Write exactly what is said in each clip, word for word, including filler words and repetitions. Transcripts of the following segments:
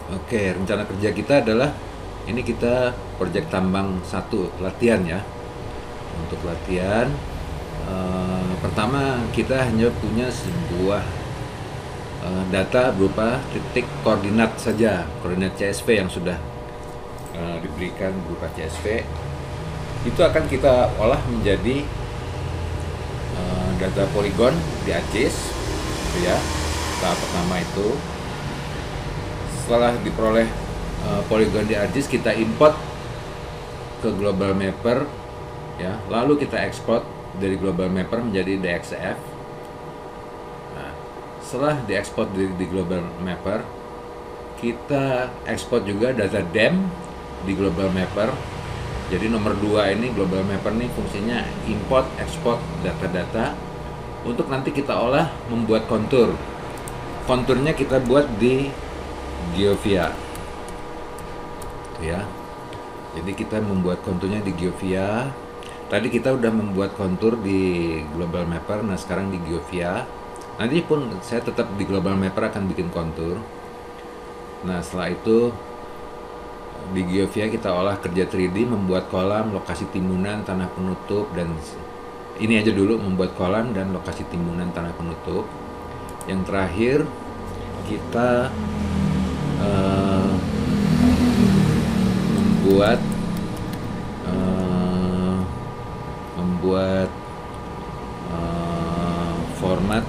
Oke, rencana kerja kita adalah ini kita proyek tambang satu latihan ya. Untuk latihan eh, pertama kita hanya punya sebuah eh, data berupa titik koordinat saja, koordinat C S V yang sudah eh, diberikan berupa C S V. Itu akan kita olah menjadi eh, data poligon di ArcGIS, gitu ya. Tahap pertama itu. Setelah diperoleh uh, poligon di ArcGIS, kita import ke Global Mapper ya, lalu kita ekspor dari Global Mapper menjadi D X F. Nah, setelah diekspor di, di Global Mapper, kita ekspor juga data D E M di Global Mapper. Jadi nomor dua ini Global Mapper nih fungsinya import ekspor data-data untuk nanti kita olah membuat kontur. Konturnya kita buat di GeoVia, ya. Jadi kita membuat konturnya di GeoVia. Tadi kita udah membuat kontur di Global Mapper, nah sekarang di GeoVia. Nanti pun saya tetap di Global Mapper akan bikin kontur. Nah setelah itu di GeoVia kita olah kerja tiga D, membuat kolam, lokasi timbunan, tanah penutup, dan ini aja dulu membuat kolam dan lokasi timbunan, tanah penutup. Yang terakhir kita Uh, membuat uh, membuat uh, format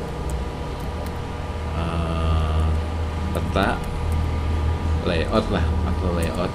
uh, peta layout lah, atau layout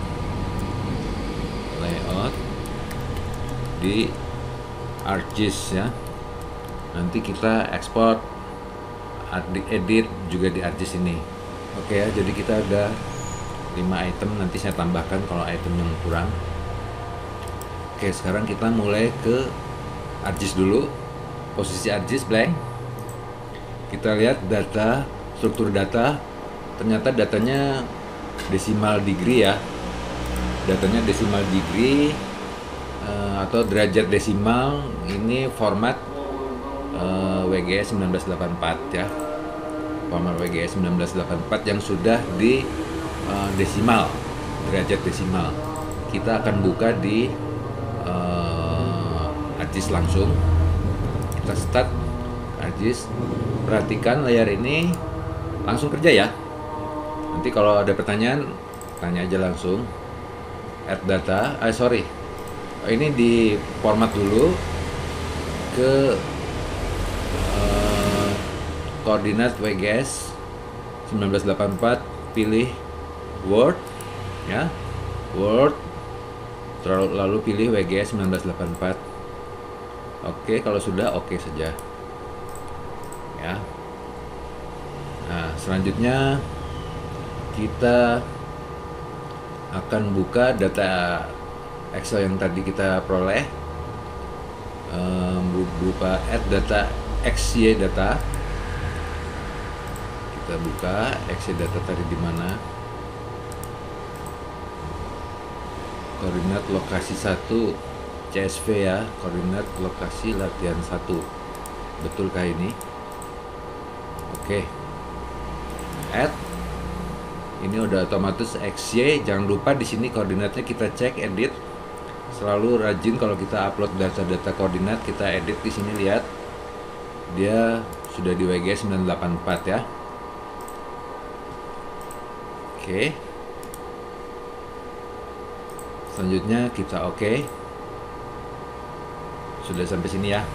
layout di ArcGIS ya. Nanti kita ekspor, edit juga di ArcGIS ini. Oke ya, jadi kita ada lima item, nanti saya tambahkan kalau item yang kurang. Oke, sekarang kita mulai ke ArcGIS dulu. Posisi ArcGIS blank. Kita lihat data, struktur data. Ternyata datanya decimal degree ya. Datanya decimal degree uh, atau derajat desimal. Ini format uh, W G S seribu sembilan ratus delapan puluh empat ya. Format W G S seribu sembilan ratus delapan puluh empat yang sudah di uh, desimal, derajat desimal. Kita akan buka di uh, ArcGIS langsung. Kita start ArcGIS. Perhatikan layar ini langsung kerja ya. Nanti kalau ada pertanyaan, tanya aja langsung. Add data, ah sorry, ini di format dulu ke koordinat W G S seribu sembilan ratus delapan puluh empat, pilih Word ya, Word, lalu pilih W G S seribu sembilan ratus delapan puluh empat. Oke, kalau sudah oke saja ya. Nah selanjutnya kita akan buka data Excel yang tadi kita peroleh um, berupa add data X Y data. Kita buka X Y data tadi di mana? Koordinat lokasi satu C S V ya, koordinat lokasi latihan satu. Betulkah ini? Oke. Add. Ini udah otomatis X Y. Jangan lupa di sini koordinatnya kita cek, edit. Selalu rajin kalau kita upload data-data koordinat, kita edit di sini, lihat. Dia sudah di W G S sembilan delapan empat ya. Oke. Selanjutnya kita oke. Okay. Sudah sampai sini ya.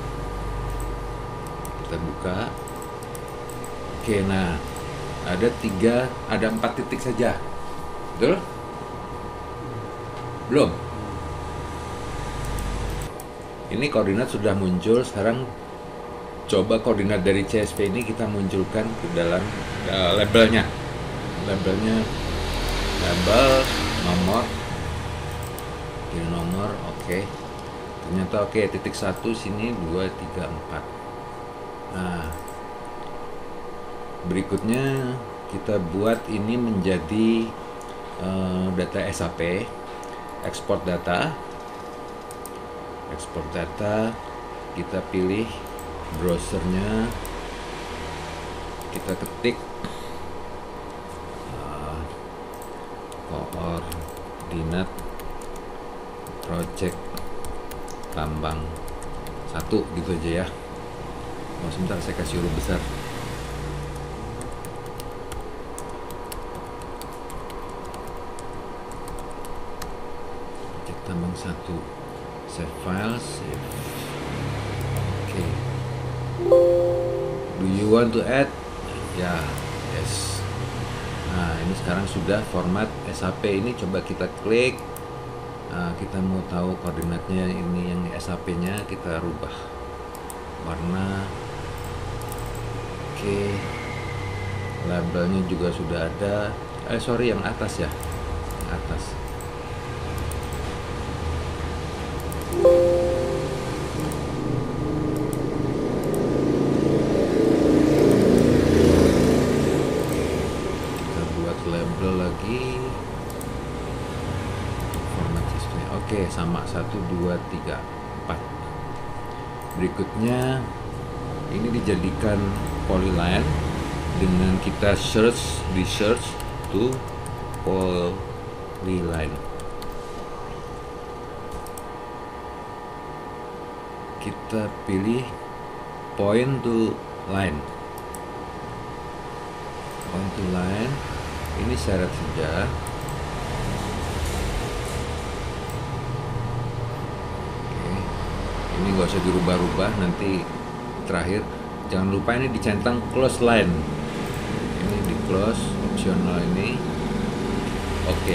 Kita buka. Oke, nah ada tiga, ada empat titik saja. Betul? Belum? Ini koordinat sudah muncul. Sekarang coba koordinat dari C S V ini kita munculkan ke dalam uh, labelnya. Labelnya label nomor, pilih nomor, oke. Okay. Ternyata oke, okay, titik satu sini dua tiga empat. Nah, berikutnya kita buat ini menjadi uh, data S A P, ekspor data. Ekspor data, kita pilih browsernya, kita ketik uh, koordinat project tambang satu gitu aja ya. Oh, sebentar saya kasih huruf besar. Project tambang satu, save file, save. Oke. Okay. Do you want to add? Ya, yes. Nah, ini sekarang sudah format S H P ini, coba kita klik. Nah, kita mau tahu koordinatnya ini yang S H P-nya, kita rubah warna. Oke, labelnya juga sudah ada. Eh sorry, yang atas ya, yang atas. Kita buat label lagi. Format sistemnya. Oke, sama satu, dua, tiga, empat. Berikutnya ini dijadikan polyline dengan kita search di search to polyline. Kita pilih point to line. Point to line ini syarat saja. Oke, ini nggak usah dirubah-rubah, nanti terakhir. Jangan lupa ini dicentang close line. Ini di close optional ini. Oke.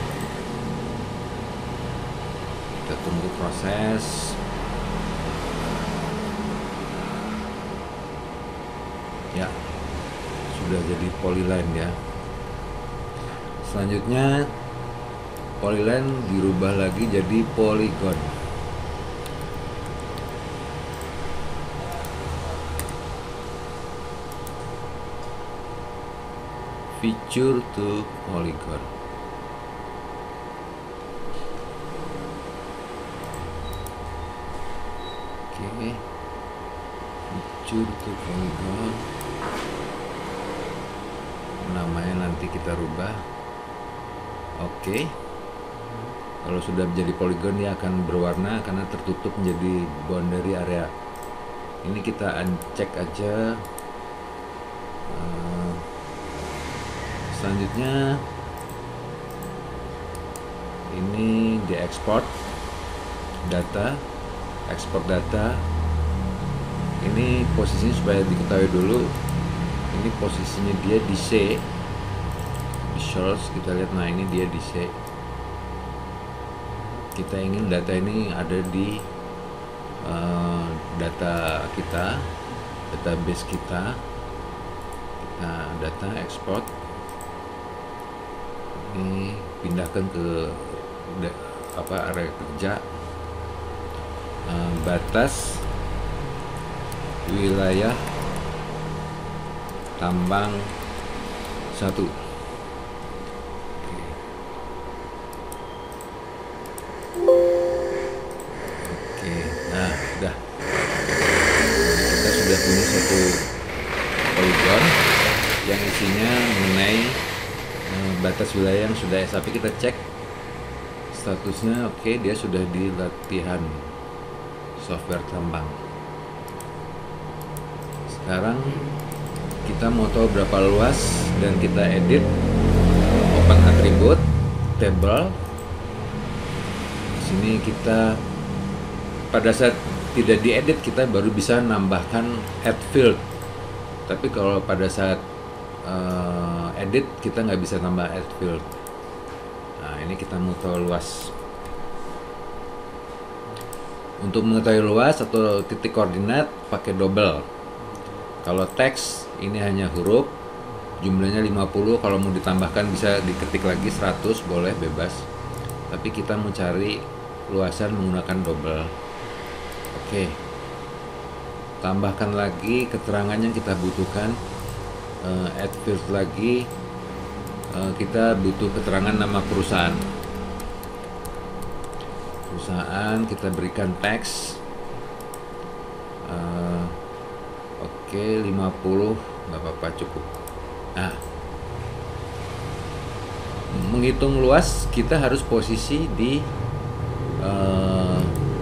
Kita tunggu proses. Ya. Sudah jadi polyline ya. Selanjutnya polyline dirubah lagi jadi polygon. Feature to polygon. Oke, okay. Feature to polygon. Namanya nanti kita rubah. Oke, okay. Kalau sudah menjadi polygon dia akan berwarna karena tertutup menjadi boundary area. Ini kita uncek aja. Uh, Selanjutnya ini diekspor data, ekspor data. Ini posisinya supaya diketahui dulu. Ini posisinya dia di C, di source kita lihat. Nah ini dia di C. Kita ingin data ini ada di uh, data kita, database kita. Kita data ekspor. Ini pindahkan ke apa area kerja. Uh, batas wilayah tambang satu. Oke, nah udah, kita sudah punya satu polygon yang isinya mengenai batas wilayah yang sudah S H P. Kita cek statusnya. Oke, okay, dia sudah di latihan software tambang. Sekarang kita mau tahu berapa luas dan kita edit. Open attribute table. Di sini kita pada saat tidak diedit kita baru bisa nambahkan add field. Tapi kalau pada saat Uh, edit kita nggak bisa tambah add field. Nah ini kita mau tahu luas. Untuk mengetahui luas atau titik koordinat pakai double. Kalau teks ini hanya huruf, jumlahnya lima puluh. Kalau mau ditambahkan bisa diketik lagi seratus, boleh bebas. Tapi kita mau cari luasan menggunakan double. Oke, tambahkan lagi keterangan yang kita butuhkan. Uh, add field lagi, uh, kita butuh keterangan nama perusahaan. Perusahaan kita berikan teks. Uh, Oke, okay, lima puluh nggak apa-apa, cukup. Nah, menghitung luas kita harus posisi di uh,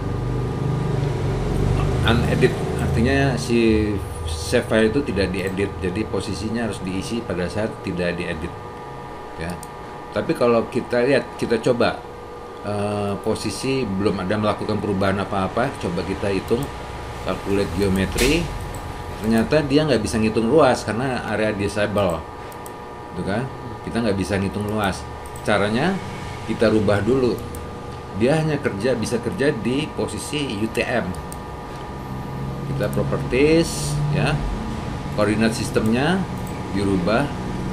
unedit, artinya si save file itu tidak diedit, jadi posisinya harus diisi pada saat tidak diedit ya. Tapi kalau kita lihat, kita coba uh, posisi belum ada melakukan perubahan apa-apa, coba kita hitung, calculate geometry, ternyata dia nggak bisa ngitung luas karena area disable, gitu kan? Kita nggak bisa ngitung luas. Caranya kita rubah dulu. Dia hanya kerja bisa kerja di posisi U T M. Kita properties, ya, koordinat sistemnya dirubah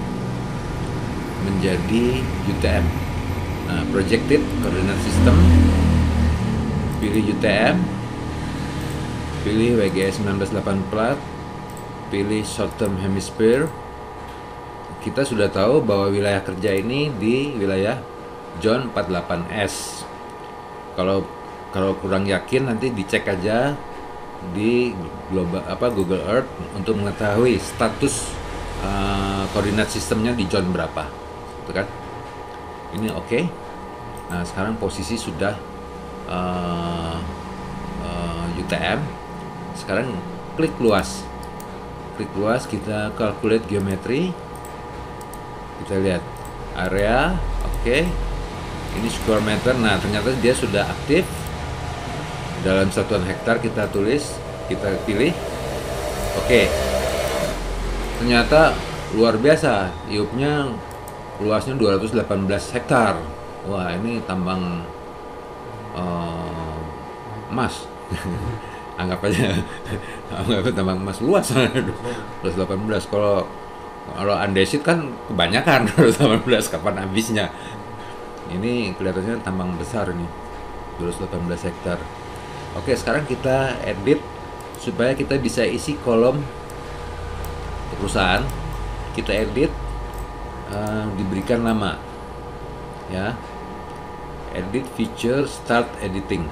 menjadi U T M. Nah, projected coordinate system, pilih U T M, pilih W G S seribu sembilan ratus delapan puluh empat, pilih short term hemisphere. Kita sudah tahu bahwa wilayah kerja ini di wilayah zone empat puluh delapan S. Kalau kalau kurang yakin nanti dicek aja di global apa Google Earth untuk mengetahui status uh, koordinat sistemnya di zone berapa, gitu kan? Ini oke. Okay. Nah, sekarang posisi sudah uh, uh, U T M. Sekarang klik luas. Klik luas, kita calculate geometry. Kita lihat area, oke. Okay. Ini square meter. Nah, ternyata dia sudah aktif. Dalam satuan hektar kita tulis, kita pilih. Oke. Okay. Ternyata luar biasa. I U P-nya luasnya dua ratus delapan belas hektar. Wah, ini tambang uh, emas. Anggap aja anggap tambang emas luas. dua ratus delapan belas. Kalau kalau andesit kan kebanyakan dua ratus delapan belas, kapan habisnya. Ini kelihatannya tambang besar ini, dua ratus delapan belas hektar. Oke, sekarang kita edit supaya kita bisa isi kolom perusahaan. Kita edit, uh, diberikan nama, ya. Edit feature, start editing,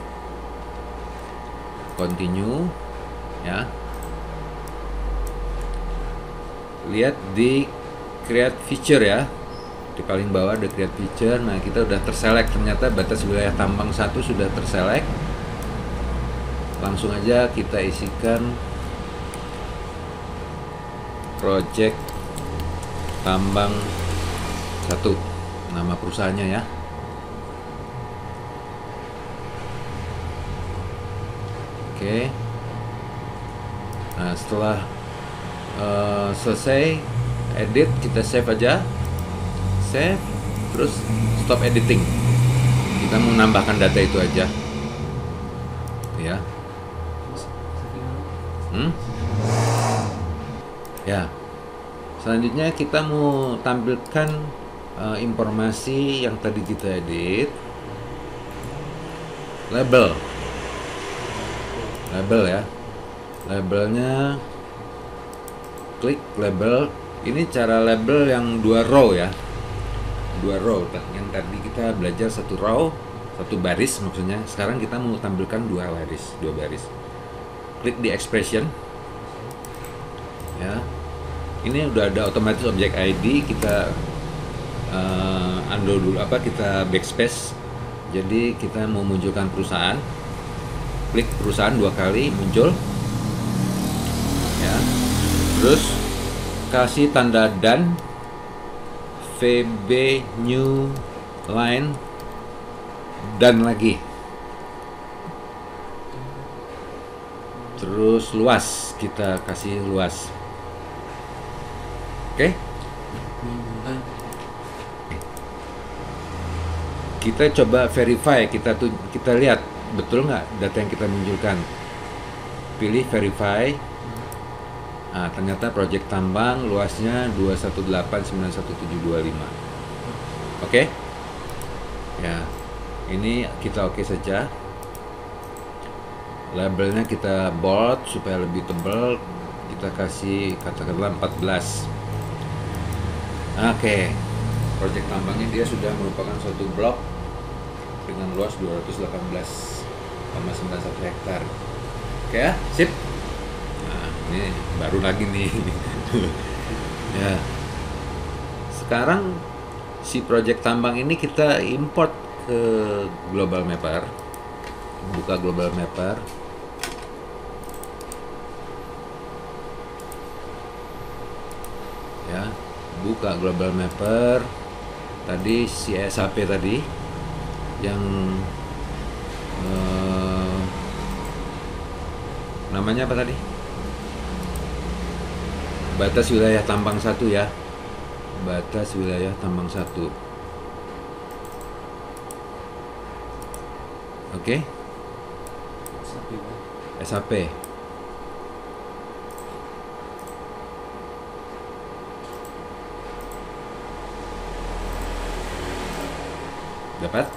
continue, ya. Lihat di create feature ya, di paling bawah ada create feature. Nah, kita udah terselect, ternyata batas wilayah tambang satu sudah terselect. Langsung aja kita isikan project tambang satu, nama perusahaannya ya. Oke. Nah, setelah uh, selesai edit, kita save aja. Save, terus stop editing. Kita mau menambahkan data itu aja, ya. Hmm? Ya. Selanjutnya kita mau tampilkan uh, informasi yang tadi kita edit. Label. Label ya. Labelnya klik label. Ini cara label yang dua row ya. Dua row. Yang tadi kita belajar satu row, satu baris maksudnya. Sekarang kita mau tampilkan dua baris, dua baris. Klik di expression. Ya. Ini udah ada otomatis objek I D, kita uh, undo dulu apa kita backspace. Jadi kita mau munculkan perusahaan. Klik perusahaan dua kali muncul. Ya. Terus kasih tanda dan V B new line dan lagi. Terus luas, kita kasih luas. Oke. Okay. Kita coba verify, kita tuh kita lihat betul nggak data yang kita munculkan. Pilih verify. Nah, ternyata proyek tambang luasnya dua satu delapan sembilan satu tujuh dua lima. Oke. Okay? Ya. Ini kita oke okay saja. Labelnya kita bold supaya lebih tebal. Kita kasih katakanlah empat belas. Oke. Okay. Proyek tambangnya dia sudah merupakan suatu blok dengan luas dua ratus delapan belas koma sembilan satu hektar. Oke ya, sip. Nah, ini baru lagi nih. Ya. Sekarang si project tambang ini kita import ke Global Mapper. Buka Global Mapper. Ya, buka Global Mapper. Tadi si S H P tadi yang eh, namanya apa tadi? Batas wilayah tambang satu ya. Batas wilayah tambang satu. Oke. S H P. Dapat?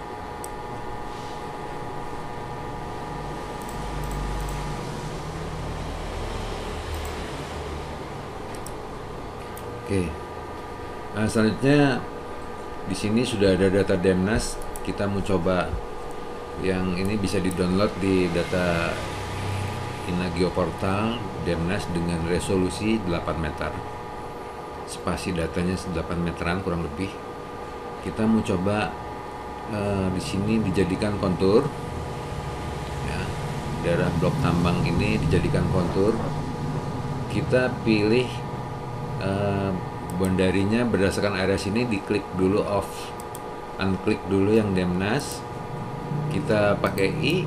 Oke. Nah, selanjutnya di sini sudah ada data Demnas. Kita mau coba yang ini bisa di-download di data Inagio Portal Demnas dengan resolusi delapan meter. Spasi datanya delapan meteran kurang lebih. Kita mau coba eh, di sini dijadikan kontur. Ya, daerah blok tambang ini dijadikan kontur. Kita pilih Uh, bondarinya berdasarkan area sini, diklik dulu off, unklik dulu yang Demnas, kita pakai I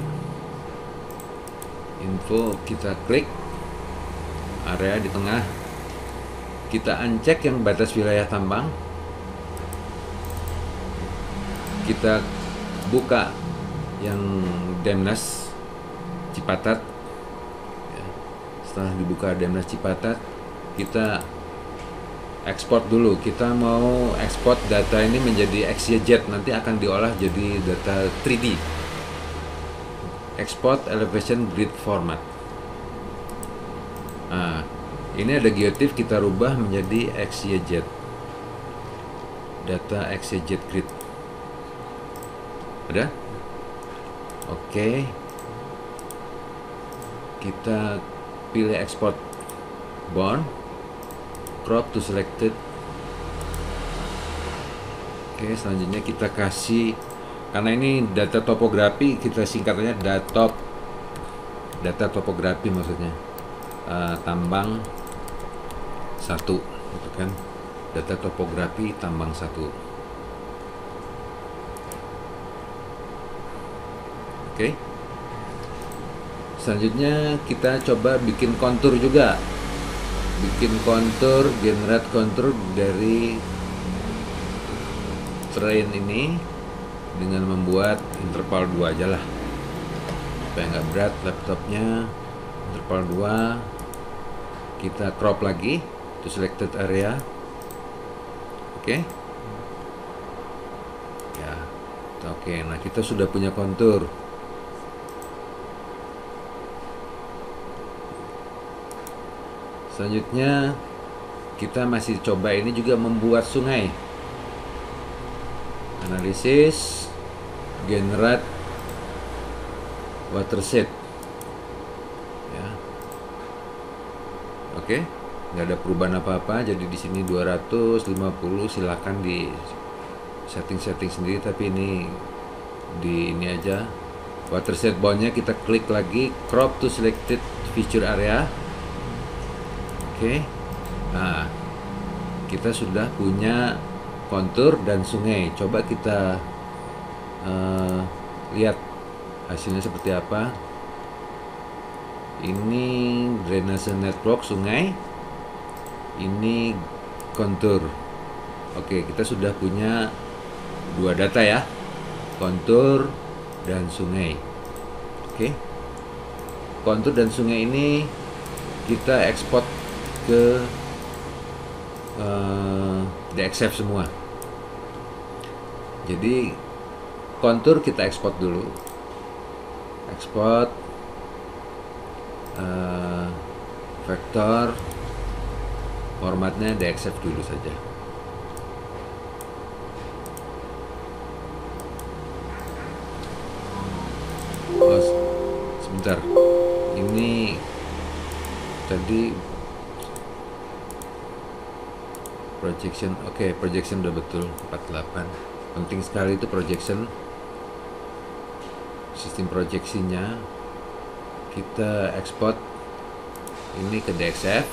info, kita klik area di tengah, kita uncheck yang batas wilayah tambang, kita buka yang Demnas Cipatat. Setelah dibuka Demnas Cipatat, kita ekspor dulu. Kita mau ekspor data ini menjadi X Y Z, nanti akan diolah jadi data tiga D. Export elevation grid format. Nah, ini ada geotiff, kita rubah menjadi X Y Z. Data X Y Z grid. Ada? Oke. Kita pilih export bond. Crop to selected. Oke, selanjutnya kita kasih, karena ini data topografi, kita singkatannya datop, data topografi maksudnya uh, tambang satu, gitu kan? Data topografi tambang satu. Oke. Selanjutnya kita coba bikin kontur juga. Bikin kontur, generate kontur dari terrain ini dengan membuat interval dua aja lah, supaya nggak berat laptopnya. Interval dua, kita crop lagi to selected area. Oke. Okay. Ya. Oke, okay. Nah kita sudah punya kontur. Selanjutnya kita masih coba ini juga membuat sungai. Analisis, generate watershed. Ya. Oke, nggak ada perubahan apa-apa. Jadi di sini dua ratus lima puluh, silakan di setting-setting sendiri. Tapi ini di ini aja. Watershed boundnya kita klik lagi, crop to selected feature area. Oke, nah kita sudah punya kontur dan sungai. Coba kita uh, lihat hasilnya seperti apa. Ini drainase network sungai, ini kontur. Oke, kita sudah punya dua data ya, kontur dan sungai. Oke, kontur dan sungai ini kita ekspor ke uh, D X F semua. Jadi kontur kita ekspor dulu, ekspor uh, vektor, formatnya D X F dulu saja. Oh, sebentar, ini tadi projection. Oke, okay, projection udah betul empat puluh delapan. Penting sekali itu projection, sistem proyeksinya. Kita ekspor ini ke D X F.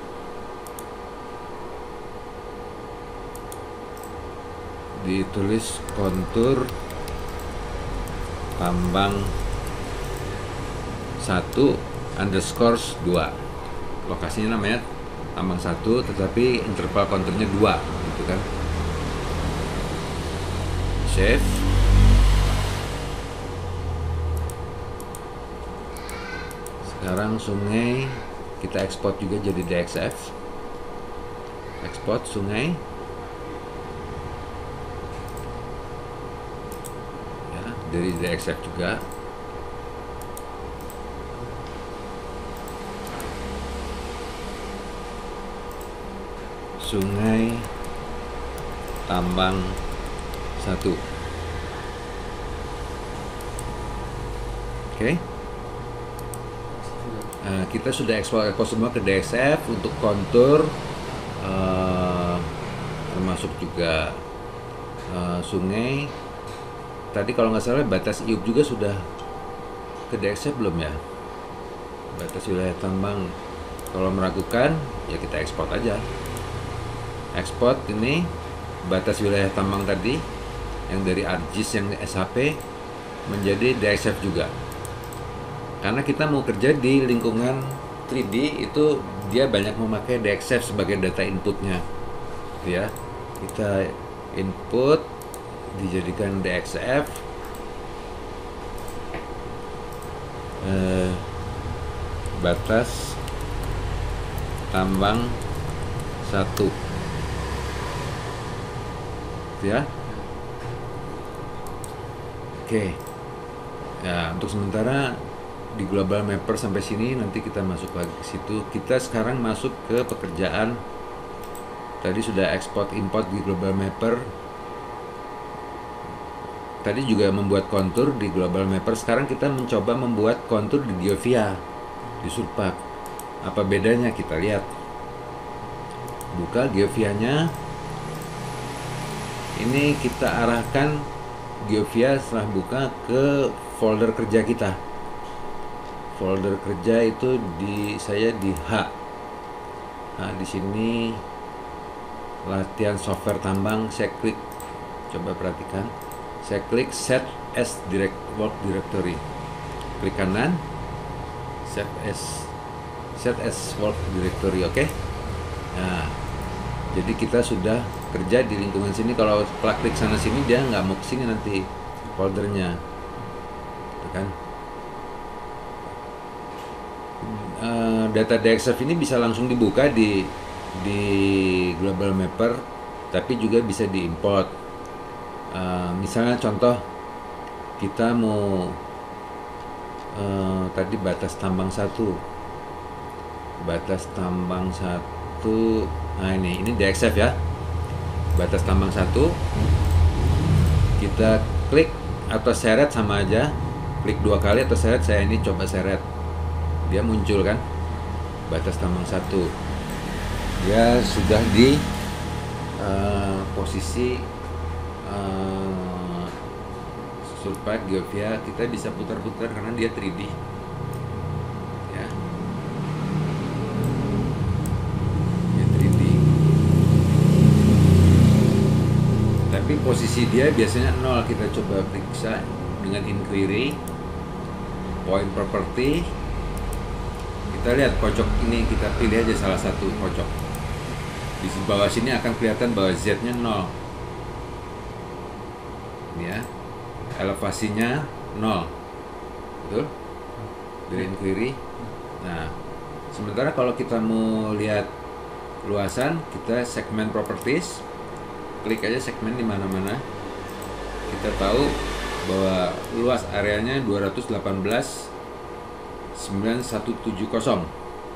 Ditulis kontur tambang satu underscore dua. Lokasinya namanya tambang satu, tetapi interval konturnya dua, gitu kan. Save. Sekarang sungai kita ekspor juga jadi D X F. Ekspor sungai. Ya, dari D X F juga. Sungai tambang satu. Oke. Okay. Nah, kita sudah ekspor ekspor semua ke D X F untuk kontur, uh, termasuk juga uh, sungai. Tadi kalau nggak salah batas I U P juga sudah ke D X F belum ya? Batas wilayah tambang. Kalau meragukan ya kita ekspor aja. Ekspor ini batas wilayah tambang tadi yang dari ArcGIS yang S H P menjadi D X F juga. Karena kita mau kerja di lingkungan tiga D, itu dia banyak memakai D X F sebagai data inputnya, ya. Kita input dijadikan D X F, eh, batas tambang satu, ya. Oke, ya untuk sementara di Global Mapper sampai sini, nanti kita masuk lagi ke situ. Kita sekarang masuk ke pekerjaan. Tadi sudah ekspor import di Global Mapper. Tadi juga membuat kontur di Global Mapper. Sekarang kita mencoba membuat kontur di GeoVia, di Surpak. Apa bedanya? Kita lihat. Buka GeoVia-nya. Ini kita arahkan GeoVia setelah buka ke folder kerja kita. Folder kerja itu di saya di H. Nah, di sini latihan software tambang, saya klik, coba perhatikan, saya klik set as direct work directory, klik kanan, set as set as work directory, oke. Okay? Nah, jadi kita sudah kerja di lingkungan sini. Kalau klik sana sini dia nggak mau kesini nanti foldernya, gitu kan. Uh, data D X F ini bisa langsung dibuka di di Global Mapper, tapi juga bisa diimport. Uh, misalnya contoh kita mau uh, tadi batas tambang satu, batas tambang satu. Nah ini ini D X F ya, batas tambang satu. Kita klik atau seret sama aja, klik dua kali atau seret. Saya ini coba seret. Dia muncul kan batas tambang satu, dia sudah di uh, posisi uh, Surpak GeoVia. Kita bisa putar-putar karena dia tiga D ya, dia tiga D, tapi posisi dia biasanya nol. Kita coba periksa dengan inquiry point property. Kita lihat pojok ini, kita pilih aja salah satu pojok. Di bawah sini akan kelihatan bahwa Z-nya nol. Ini ya, elevasinya nol. Betul? Dari inquiry. Nah, sementara kalau kita mau lihat luasan, kita segmen properties. Klik aja segmen di mana-mana. Kita tahu bahwa luas areanya dua ratus delapan belas ribu sembilan ratus tujuh puluh.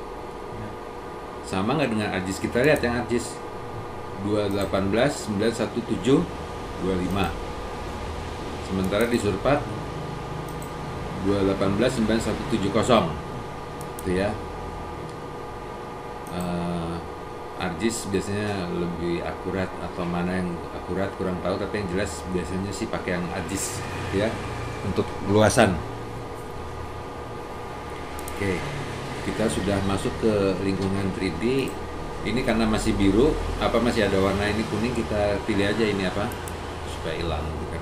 Sama nggak dengan ArcGIS? Kita lihat yang ArcGIS dua ratus delapan belas ribu sembilan ratus tujuh puluh lima. Sementara di Surpak dua ratus delapan belas ribu sembilan ratus tujuh puluh. Itu ya. Uh, ArcGIS biasanya lebih akurat, atau mana yang akurat kurang tahu, tapi yang jelas biasanya sih pakai yang ArcGIS ya untuk luasan. Oke, kita sudah masuk ke lingkungan tiga D. Ini karena masih biru, apa masih ada warna ini kuning, kita pilih aja ini apa supaya hilang gitu kan.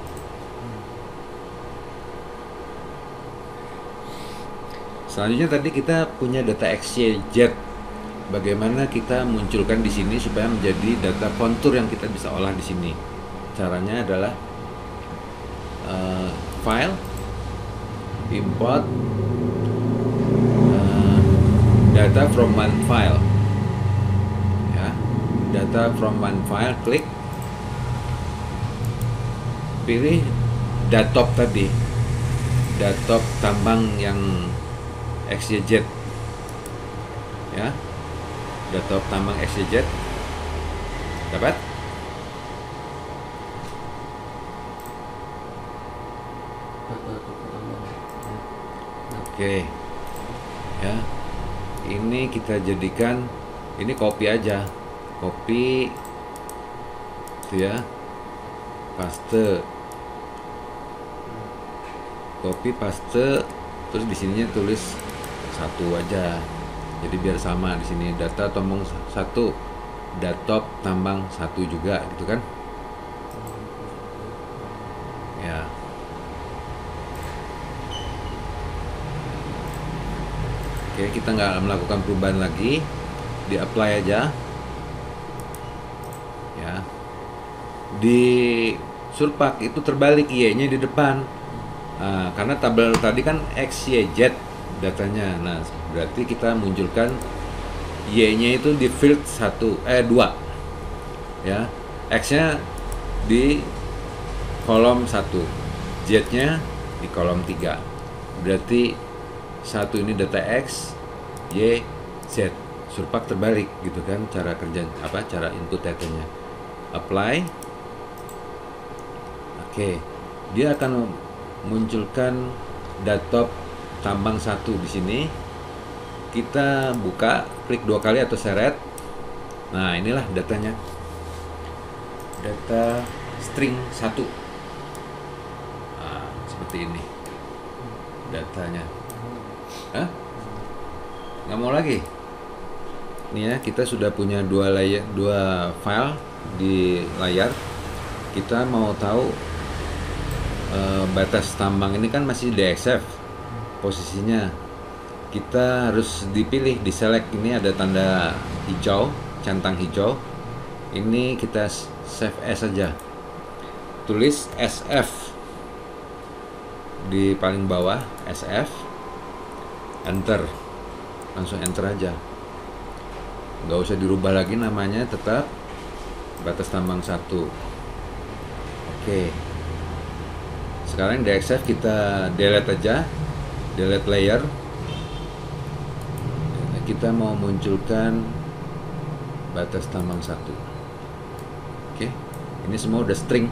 Selanjutnya tadi kita punya data X Y Z. Bagaimana kita munculkan di sini supaya menjadi data kontur yang kita bisa olah di sini? Caranya adalah uh, file, import uh, data from one file. Ya, data from one file, klik, pilih datop tadi, datop tambang yang X Y Z, ya. Datop tambang X Y Z dapat. Oke, ya, ini kita jadikan ini copy aja, copy itu ya, paste, copy paste, terus di sininya tulis satu aja. Jadi biar sama di sini, data tambang satu, datop tambang satu juga gitu kan. Ya. Oke, kita nggak melakukan perubahan lagi, di apply aja. Ya. Di Surpak itu terbalik, Y-nya di depan. Nah, karena tabel tadi kan X Y Z datanya. Nah, berarti kita munculkan Y-nya itu di field satu, eh dua. Ya. X-nya di kolom satu, Z-nya di kolom tiga. Berarti satu ini data X, Y, Z. Surpak terbalik gitu kan cara kerja, apa cara input datanya. Apply. Oke. Dia akan munculkan datop tambang satu di sini. Kita buka, klik dua kali atau seret. Nah, inilah datanya. Data string satu. Nah, seperti ini datanya. Hah? Nggak mau lagi? Ini ya, kita sudah punya dua layer, dua file di layar. Kita mau tahu uh, batas tambang ini kan masih D X F posisinya. Kita harus dipilih, di select. Ini ada tanda hijau, centang hijau. Ini kita save as saja. Tulis S F di paling bawah, S F. Enter, langsung enter aja, nggak usah dirubah lagi namanya, tetap batas tambang satu. Oke, sekarang D X F kita delete aja, delete layer. Kita mau munculkan batas tambang satu. Oke, ini semua udah string.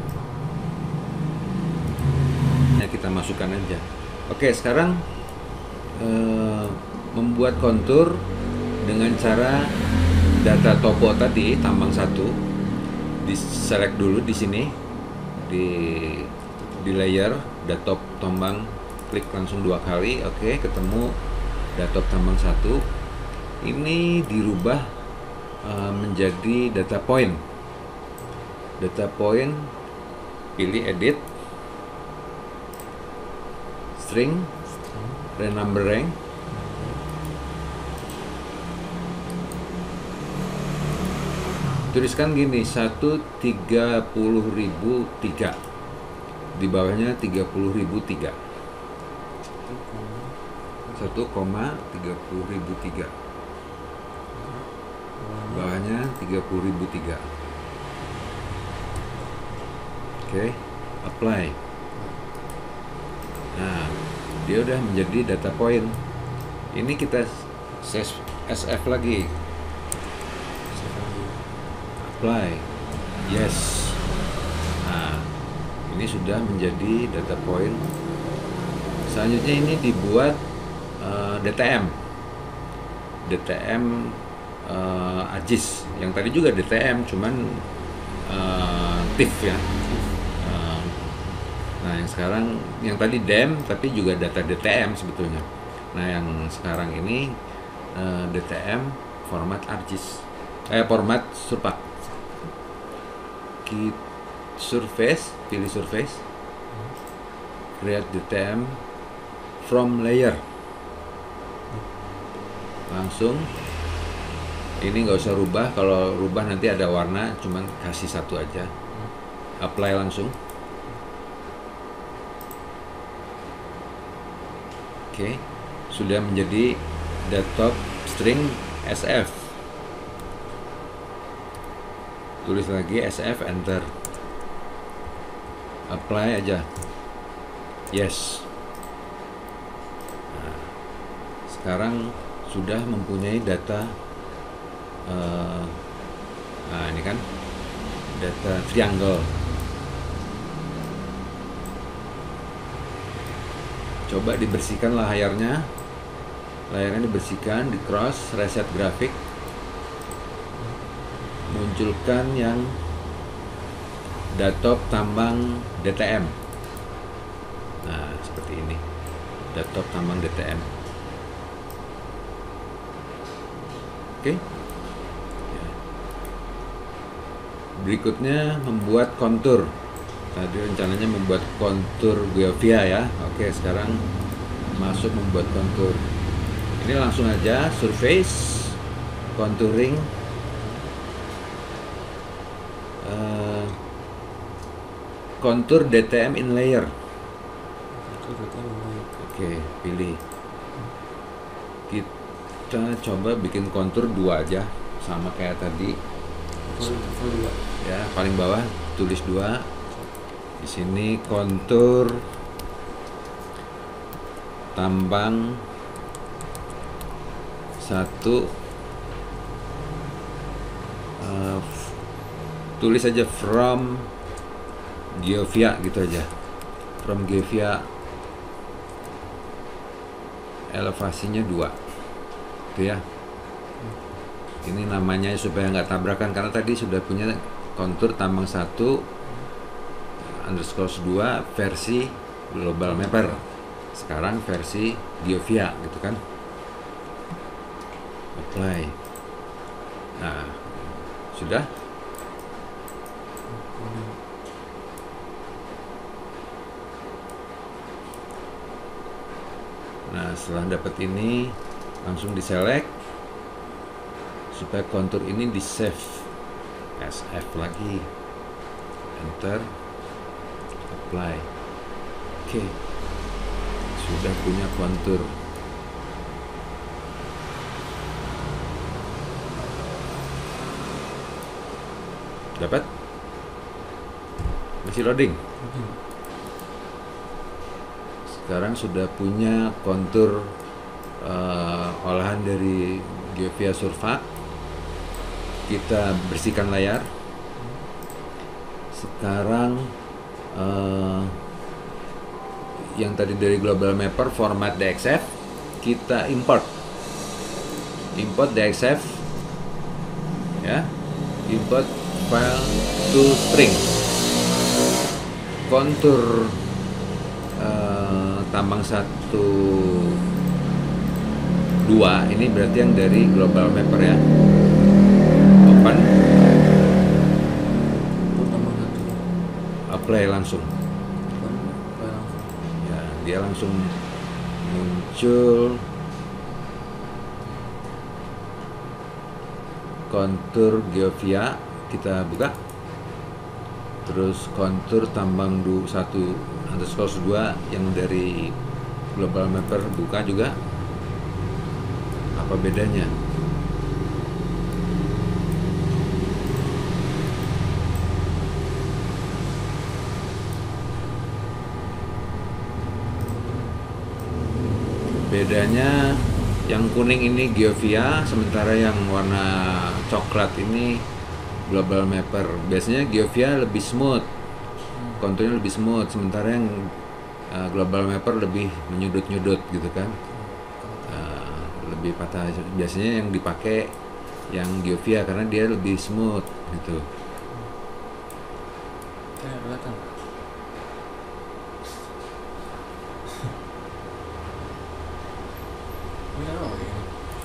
Nah, kita masukkan aja. Oke, sekarang Uh, membuat kontur dengan cara data topo tadi, tambang satu, di select dulu di sini, di di layer datop tambang, klik langsung dua kali. Oke, ketemu datop tambang satu. Ini dirubah uh, menjadi data point. Data point, pilih edit, string, renumbering. Tuliskan gini, satu tiga puluh ribu tiga, di bawahnya tiga puluh ribu tiga, satu koma tiga puluh ribu tiga, bawahnya tiga puluh ribu tiga. Oke, apply. Nah, dia udah menjadi data point. Ini kita save S F lagi, apply, yes. Nah, ini sudah menjadi data point. Selanjutnya ini dibuat uh, D T M. D T M uh, ArcGIS. Yang tadi juga D T M, cuman uh, T I F ya. Uh, nah yang sekarang, yang tadi D E M tapi juga data D T M sebetulnya. Nah yang sekarang ini uh, D T M format ArcGIS, eh format Surface. Kita surface, pilih surface, create D T M from layer. Langsung ini nggak usah rubah, kalau rubah nanti ada warna, cuman kasih satu aja. Apply langsung. Oke, sudah menjadi desktop string S F. Tulis lagi S F, enter. Apply aja. Yes. Nah, sekarang sudah mempunyai data. Uh, nah ini kan data triangle. Coba dibersihkan layarnya. Layarnya dibersihkan, di cross, reset grafik. Munculkan yang desktop tambang D T M. Nah seperti ini, desktop tambang D T M. Oke. Berikutnya membuat kontur. Tadi rencananya membuat kontur geovia ya. Oke, sekarang masuk membuat kontur. Ini langsung aja surface, contouring, uh, kontur D T M in layer. Oke, pilih. Kita coba bikin kontur dua aja, sama kayak tadi. Ya, paling bawah tulis dua. Di sini kontur tambang satu, uh, tulis aja from geovia gitu aja, from geovia, elevasinya dua, itu ya. Ini namanya supaya nggak tabrakan, karena tadi sudah punya kontur tambang satu underscore dua versi global mapper, sekarang versi geovia gitu kan. Apply. Nah sudah. Nah setelah dapat ini langsung di select supaya kontur ini di save, S F lagi, enter, apply. Oke, sudah punya kontur. Dapat? Masih loading. Sekarang sudah punya kontur uh, olahan dari geovia Surface. Kita bersihkan layar. Sekarang uh, yang tadi dari global mapper format D X F kita import. Import D X F ya. Import file to string. Kontur uh, tambang satu dua ini berarti yang dari global mapper ya. Open, apply langsung. Ya, dia langsung muncul kontur geovia. Kita buka, terus kontur tambang satu underscore dua yang dari global mapper buka juga. Apa bedanya? Bedanya yang kuning ini geovia, sementara yang warna coklat ini global mapper. Biasanya geovia lebih smooth, konturnya lebih smooth, sementara yang uh, global mapper lebih menyudut-nyudut gitu kan, uh, lebih patah. Biasanya yang dipakai yang Giovia karena dia lebih smooth gitu. Kayak kelihatan. Ini apa ini?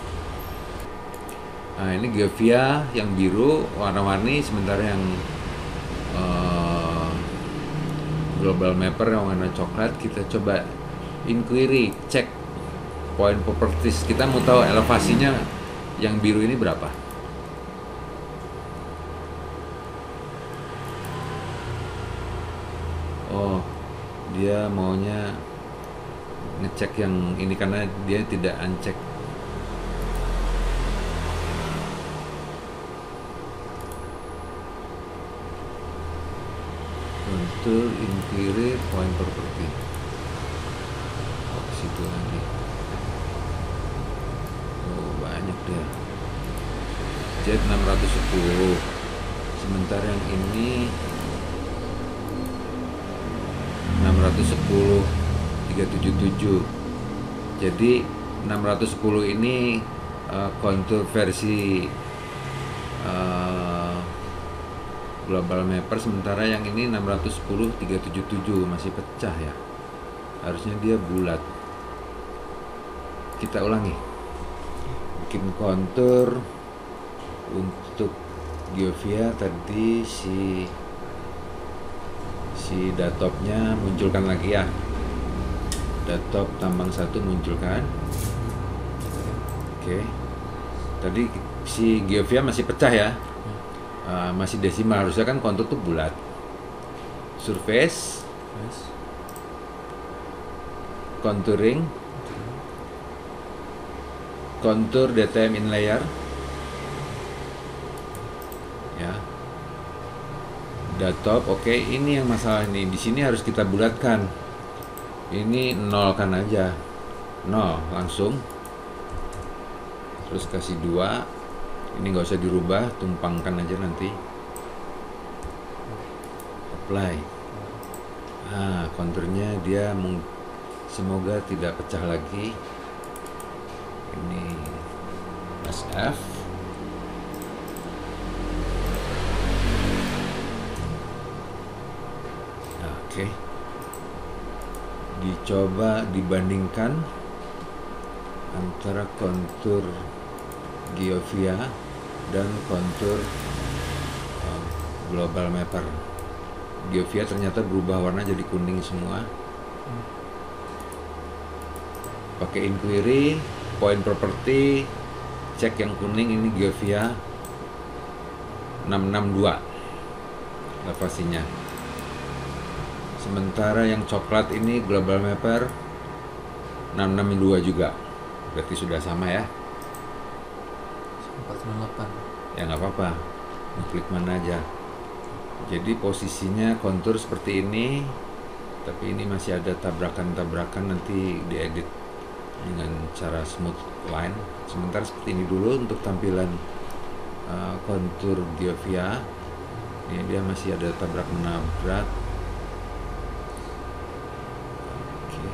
Nah ini Giovia yang biru warna-warni, sementara yang uh, global mapper yang warna coklat. Kita coba inquiry, cek point properties, kita mau tahu elevasinya yang biru ini berapa. Oh, dia maunya ngecek yang ini karena dia tidak uncheck. Untuk inquiry point property. Oh, ke situ lagi. Oh, banyak dia. Jet enam ratus sepuluh. Sementara yang ini enam ratus sepuluh tiga tujuh tujuh. Jadi enam ratus sepuluh ini uh, kontur versi uh, global mapper, sementara yang ini enam ratus sepuluh tiga tujuh tujuh masih pecah ya. Harusnya dia bulat. Kita ulangi. Bikin kontur untuk Giovia tadi si si datopnya munculkan lagi ya. Datop tambang satu munculkan. Oke. Tadi si Giovia masih pecah ya. Uh, masih desimal, harusnya kan kontur tuh bulat. Surface, Yes. contouring, kontur D T M in layer, ya. Datop, oke. Okay. Ini yang masalah ini. Di sini harus kita bulatkan. Ini nol kan aja, nol langsung. Terus kasih dua. Ini nggak usah dirubah, tumpangkan aja nanti. Apply. Nah, konturnya dia meng- semoga tidak pecah lagi. Ini S F. Nah, oke. Okay. Dicoba dibandingkan antara kontur Giovia dan kontur uh, global mapper. Giovia ternyata berubah warna jadi kuning semua. Hmm. Pakai inquiry, point property, cek yang kuning ini Giovia enam enam dua elevasinya. Sementara yang coklat ini global mapper enam enam dua juga. Berarti sudah sama ya. empat sembilan delapan. Ya nggak apa-apa, klik mana aja. Jadi posisinya kontur seperti ini, tapi ini masih ada tabrakan-tabrakan, nanti diedit dengan cara smooth line. Sementara seperti ini dulu untuk tampilan uh, kontur Giovia. Ini dia masih ada tabrak menabrak. Oke.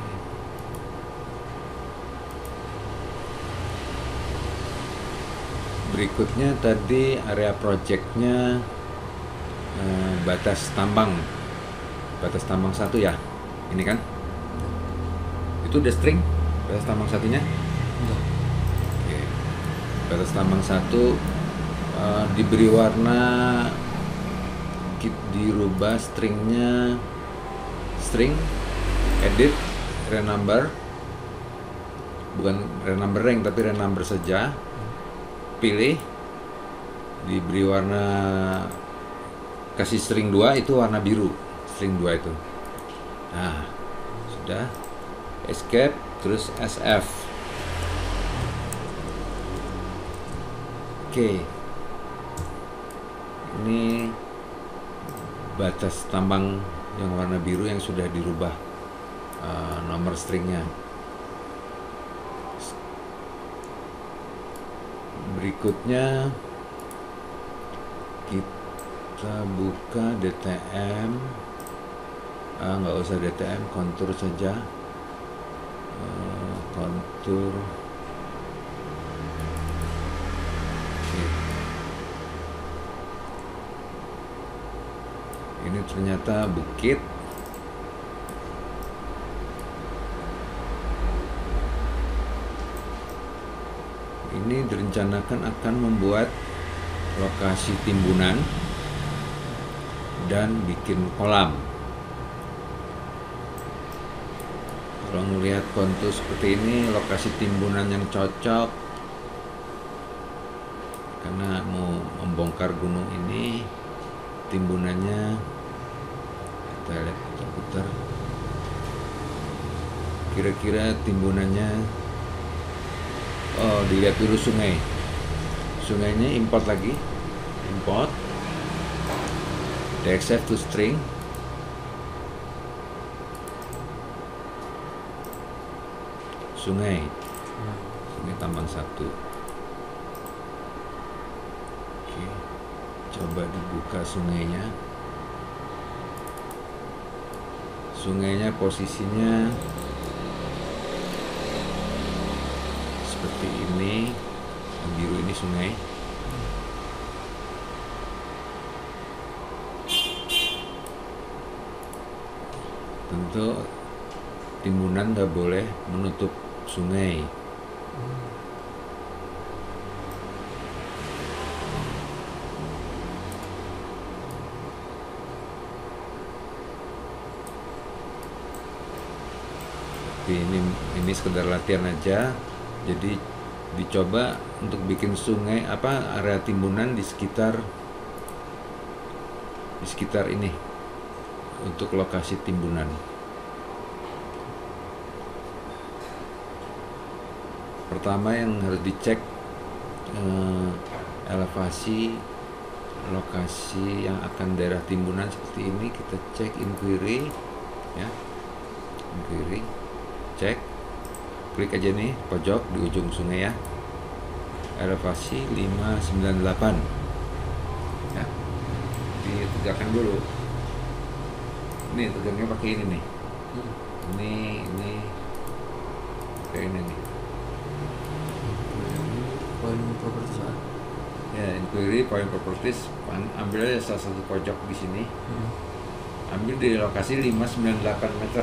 Berikutnya tadi area projectnya eh, batas tambang, batas tambang satu ya, ini kan? Itu udah string batas tambang satunya? Enggak. Oke. Batas tambang satu eh, diberi warna, dirubah stringnya, string, edit, renumber, bukan renumber rank tapi renumber saja. Pilih, diberi warna, kasih string dua, itu warna biru string dua itu. Nah sudah, escape, terus S F. Oke, ini batas tambang yang warna biru yang sudah dirubah uh, nomor stringnya. Berikutnya kita buka D T M, ah, nggak usah D T M, kontur saja, uh, kontur. Oke. Ini ternyata bukit. Ini direncanakan akan membuat lokasi timbunan dan bikin kolam. Kalau melihat kontur seperti ini, lokasi timbunan yang cocok karena mau membongkar gunung ini. Timbunannya kita lihat putar-putar, kira-kira timbunannya, oh dilihat dulu sungai, sungainya import lagi, import D X F to string, sungai, sungai Tambang Satu. Oke, coba dibuka sungainya. Sungainya posisinya seperti ini, yang biru ini sungai. Tentu timbunan nggak boleh menutup sungai. Tapi ini ini sekedar latihan aja. Jadi dicoba untuk bikin sungai apa area timbunan di sekitar di sekitar ini untuk lokasi timbunan. Pertama yang harus dicek eh, elevasi lokasi yang akan daerah timbunan seperti ini. Kita cek inquiry ya, inquiry, cek, klik aja nih pojok di ujung sungai ya, elevasi lima sembilan delapan ya, ditegakkan dulu. Ini tegaknya pakai ini nih, ini ini kayak ini nih. Point properties ah. Ya, inquiry point properties, ambil aja salah satu pojok di sini, Hmm. ambil di lokasi lima sembilan delapan meter.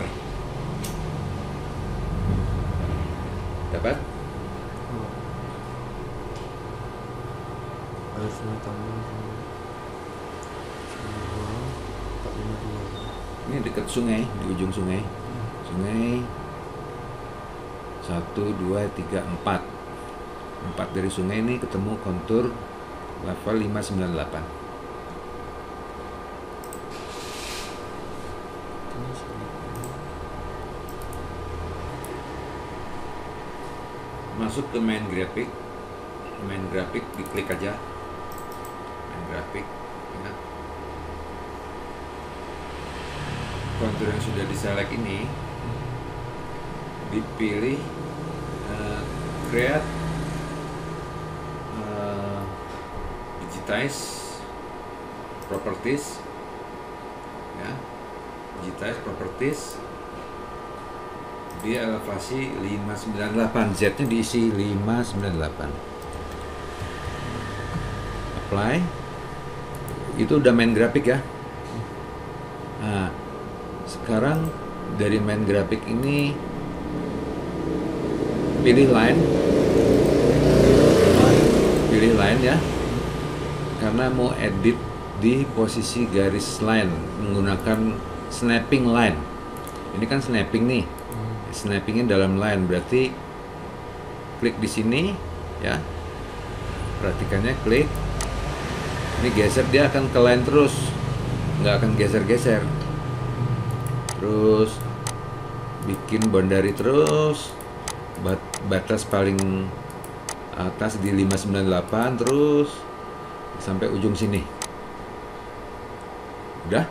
Dapat? Oh. Air sungai Tambang empat lima dua. Ini dekat sungai, di ujung sungai. Sungai satu, dua, tiga, empat. Empat dari sungai ini ketemu kontur level lima sembilan delapan. Ini sini. Masuk ke main graphic, main graphic diklik aja, main graphic ya. Kontur yang sudah diselect ini dipilih uh, create uh, digitize properties ya, digitize properties di elevasi lima sembilan delapan, Z nya diisi lima sembilan delapan, apply. Itu udah main grafik ya. Nah, sekarang dari main grafik ini pilih line, pilih line ya, karena mau edit di posisi garis line menggunakan snapping line. Ini kan snapping nih, snappingnya dalam line, berarti klik di sini ya, perhatikannya, klik ini, geser, dia akan ke line terus, nggak akan geser-geser. Terus bikin boundary terus, bat batas paling atas di lima sembilan delapan terus sampai ujung sini. Udah?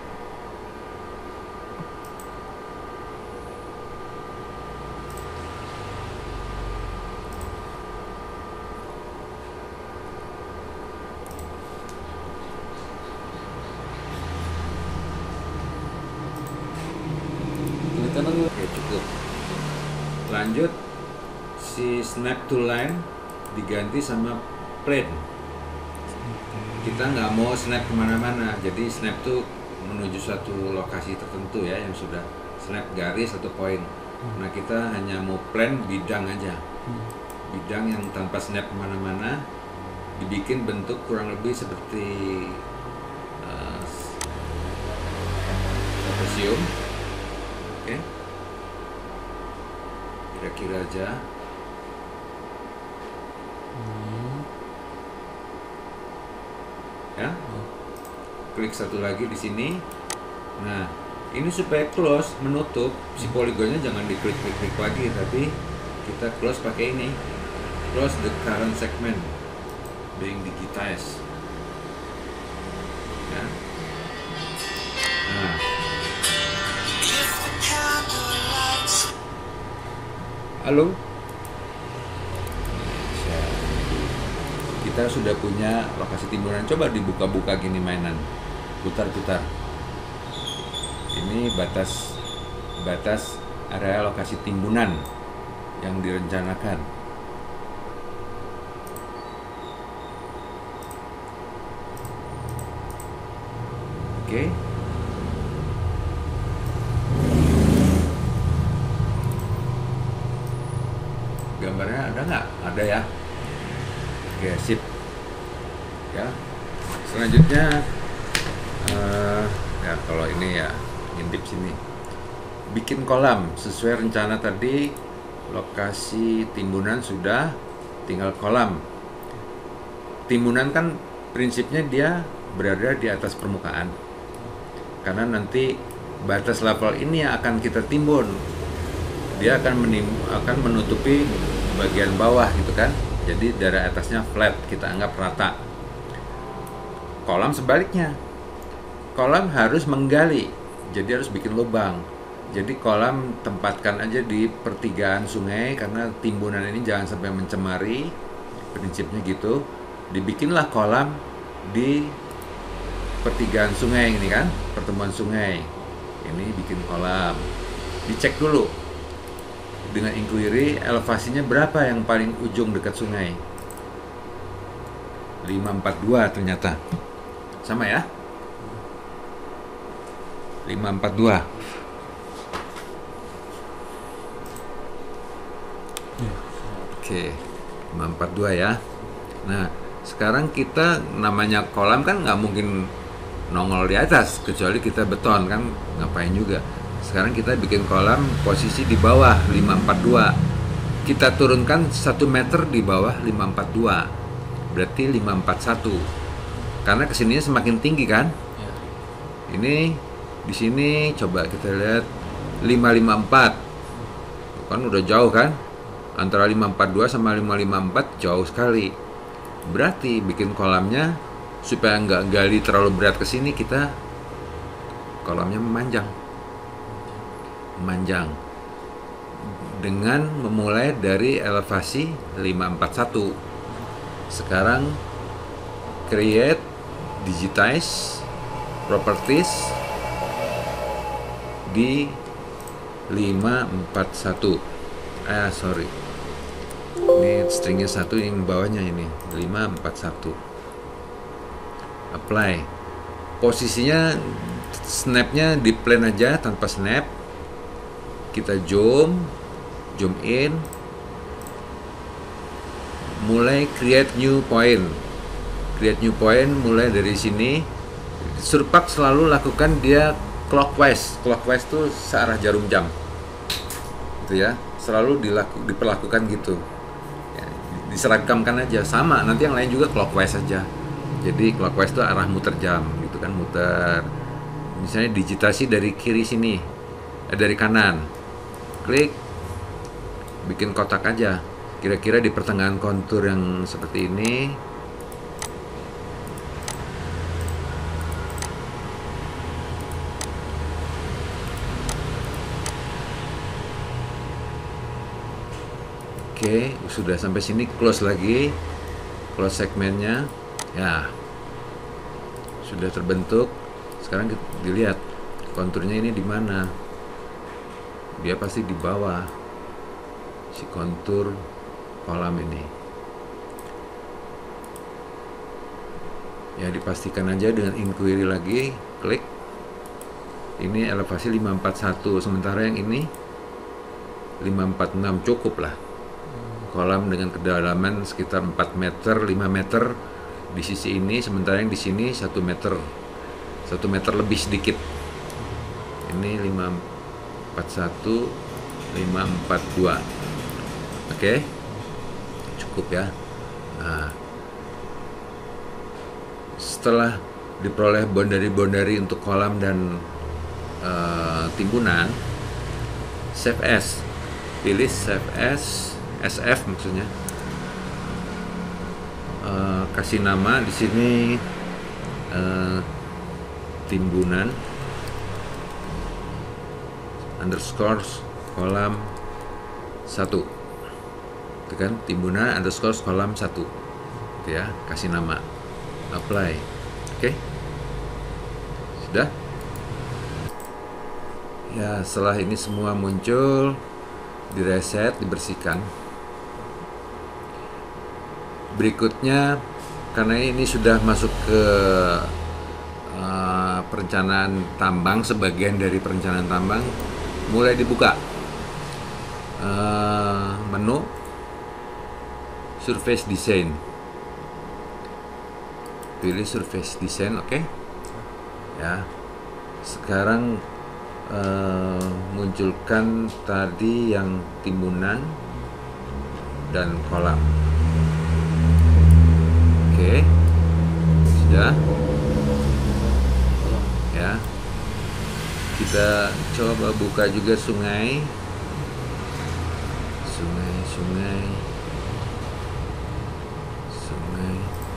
Oke, cukup. Lanjut, si snap to line diganti sama plane. Kita nggak mau snap kemana-mana, jadi snap to menuju satu lokasi tertentu ya, yang sudah snap garis atau poin. Nah, kita hanya mau plan bidang aja, bidang yang tanpa snap kemana-mana, dibikin bentuk kurang lebih seperti uh, trapesium. Oke, kira-kira aja. Hmm. Ya, klik satu lagi di sini. Nah, ini supaya close, menutup si poligonnya, jangan diklik-klik lagi, tapi kita close pakai ini, close the current segment being digitized. Ya. Nah, halo, kita sudah punya lokasi timbunan. Coba dibuka-buka gini mainan, putar-putar. Ini batas batas area lokasi timbunan yang direncanakan. Oke. Gambarnya ada nggak? Ada ya. Oke, sip. Ya. Selanjutnya, uh, ya kalau ini ya ngintip sini. Bikin kolam sesuai rencana tadi. Lokasi timbunan sudah, tinggal kolam. Timbunan kan prinsipnya dia berada di atas permukaan, karena nanti batas level ini yang akan kita timbun, dia akan menim akan menutupi bagian bawah gitu kan. Jadi dari atasnya flat, kita anggap rata. Kolam sebaliknya, kolam harus menggali, jadi harus bikin lubang. Jadi kolam tempatkan aja di pertigaan sungai, karena timbunan ini jangan sampai mencemari, prinsipnya gitu. Dibikinlah kolam di pertigaan sungai ini kan, pertemuan sungai. Ini bikin kolam, dicek dulu dengan inquiry elevasinya berapa yang paling ujung dekat sungai. lima empat dua ternyata. Sama ya? lima empat dua. Oke, lima empat dua ya. Nah, sekarang kita namanya kolam kan nggak mungkin nongol di atas, kecuali kita beton kan, ngapain juga. Sekarang kita bikin kolam posisi di bawah lima empat dua. Kita turunkan satu meter di bawah lima empat dua. Berarti lima empat satu. Karena kesininya semakin tinggi kan? Ya. Ini di sini coba kita lihat lima lima empat. Kan udah jauh kan? Antara lima empat dua sama lima lima empat jauh sekali. Berarti bikin kolamnya supaya nggak gali terlalu berat ke sini, kita kolamnya memanjang. Memanjang. Dengan memulai dari elevasi lima empat satu. Sekarang create, digitize, properties di lima empat satu. Ah, sorry. Ini stringnya satu, yang bawahnya ini lima empat satu. Apply. Posisinya snapnya di plane aja tanpa snap. Kita zoom, zoom in. Mulai create new point. Create new point mulai dari sini. Surpak selalu lakukan dia clockwise. Clockwise tuh searah jarum jam. Gitu ya. Selalu dilaku, diperlakukan gitu. Ya, diseragamkan aja sama. Nanti yang lain juga clockwise aja. Jadi clockwise itu arah muter jam, gitu kan, muter. Misalnya digitasi dari kiri sini, eh, dari kanan. Klik, bikin kotak aja. Kira-kira di pertengahan kontur yang seperti ini. Oke, sudah sampai sini, close lagi, close segmennya, ya, sudah terbentuk. Sekarang kita dilihat konturnya ini di mana. Dia pasti di bawah si kontur kolam ini. Ya, dipastikan aja dengan inquiry lagi, klik, Ini elevasi lima empat satu, sementara yang ini lima empat enam, cukup lah. Kolam dengan kedalaman sekitar empat meter, lima meter di sisi ini, sementara yang di sini satu meter, satu meter lebih sedikit. Ini lima empat satu, lima empat dua. Oke, cukup ya. Nah, setelah diperoleh boundary-boundary untuk kolam dan uh, timbunan, save as, pilih save as, S F maksudnya, uh, kasih nama di sini uh, timbunan underscore kolam satu, itu kan, timbunan underscore kolam satu, gitu ya, kasih nama, apply, oke, okay. Sudah ya. Setelah ini semua muncul, direset, dibersihkan. Berikutnya, karena ini sudah masuk ke uh, perencanaan tambang, sebagian dari perencanaan tambang, mulai dibuka uh, menu surface design, pilih surface design, oke, okay? Ya. Sekarang uh, munculkan tadi yang timbunan dan kolam. Oke, sudah ya. Kita coba buka juga sungai, sungai, sungai, sungai.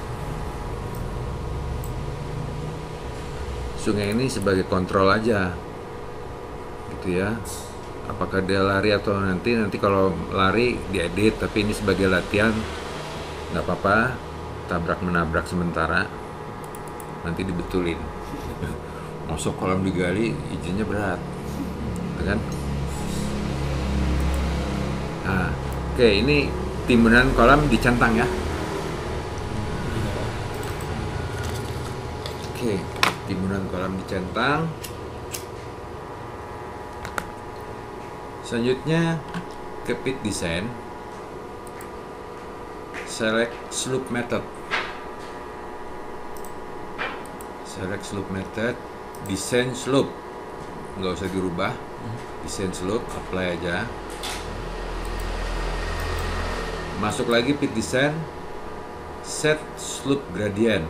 Sungai ini sebagai kontrol aja, gitu ya. Apakah dia lari atau nanti nanti kalau lari diedit, tapi ini sebagai latihan, nggak apa-apa. Tabrak menabrak sementara, nanti dibetulin. Masuk kolam digali, izinnya berat, kan? Nah, oke, ini timbunan kolam dicentang ya. Oke, timbunan kolam dicentang. Selanjutnya ke pit design, select slope method. Select slope method, design slope, nggak usah dirubah, design slope, apply aja. Masuk lagi pit design, set slope gradient.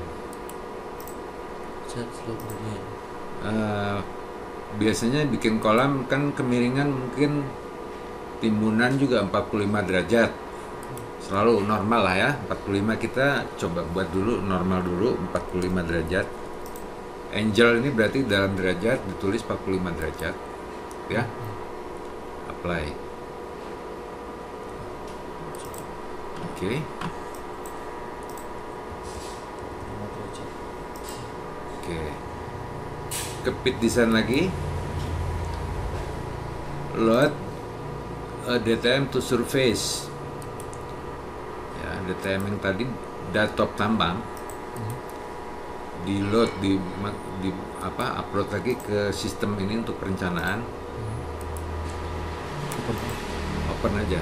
Set slope gradient. Uh, biasanya bikin kolam kan kemiringan mungkin timbunan juga empat puluh lima derajat, selalu normal lah ya, empat puluh lima. Kita coba buat dulu normal dulu, empat puluh lima derajat. Angel ini berarti dalam derajat, ditulis empat puluh lima derajat ya. Apply. Oke, okay. Oke, okay. Ke pit design lagi, load a D T M to surface ya. D T M yang tadi datop tambang, di load, di, di apa upload lagi ke sistem ini untuk perencanaan. Open aja,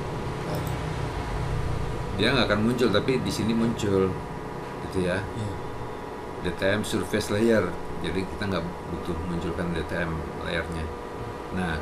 dia nggak akan muncul, tapi di sini muncul, gitu ya. D T M surface layer, jadi kita nggak butuh munculkan D T M layernya. Nah,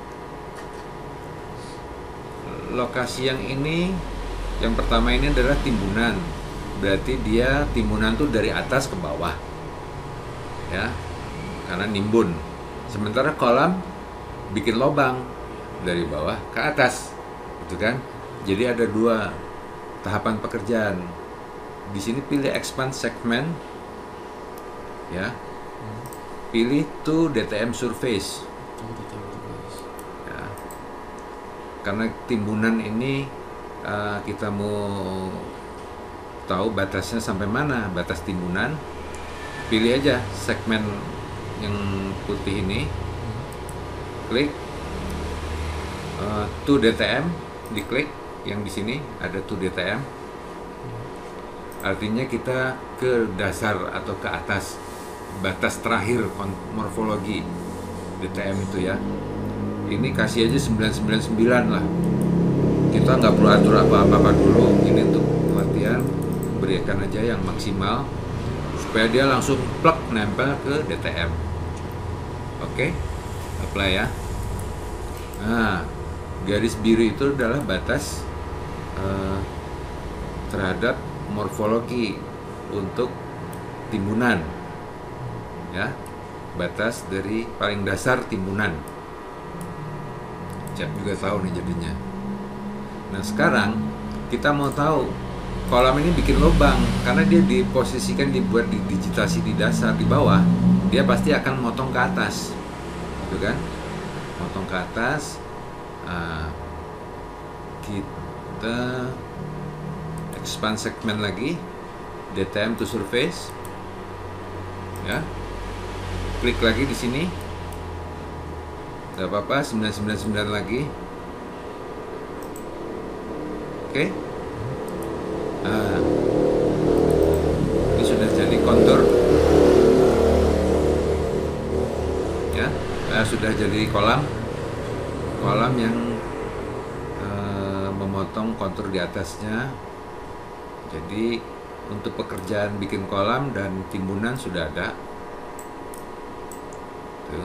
lokasi yang ini, yang pertama ini adalah timbunan. Berarti dia timbunan tuh dari atas ke bawah ya, karena nimbun. Sementara kolam bikin lobang dari bawah ke atas, gitu kan. Jadi ada dua tahapan pekerjaan. Di sini pilih expand segment ya, pilih to D T M surface ya. Karena timbunan ini uh, kita mau tahu batasnya sampai mana, batas timbunan, pilih aja segmen yang putih ini, klik uh, to D T M, diklik yang di sini ada to D T M, artinya kita ke dasar atau ke atas, batas terakhir morfologi D T M itu ya. Ini kasih aja sembilan sembilan sembilan lah. Kita nggak perlu atur apa-apa dulu. Ini untuk latihan, berikan aja yang maksimal supaya dia langsung plug nempel ke D T M. Oke, apply ya. Nah, garis biru itu adalah batas uh, terhadap morfologi untuk timbunan, ya, batas dari paling dasar timbunan. Cep juga tahu nih jadinya. Nah sekarang kita mau tahu kolam ini bikin lubang karena dia diposisikan, dibuat di digitasi di dasar di bawah, dia pasti akan motong ke atas, gitu kan? Motong ke atas. Uh, kita expand segmen lagi, D T M to surface, ya. Klik lagi di sini, tidak apa-apa, sembilan sembilan sembilan lagi. Oke. Nah, ini sudah jadi kontur, ya. Nah, sudah jadi kolam, kolam yang uh, memotong kontur di atasnya. Jadi untuk pekerjaan bikin kolam dan timbunan sudah ada. Tuh.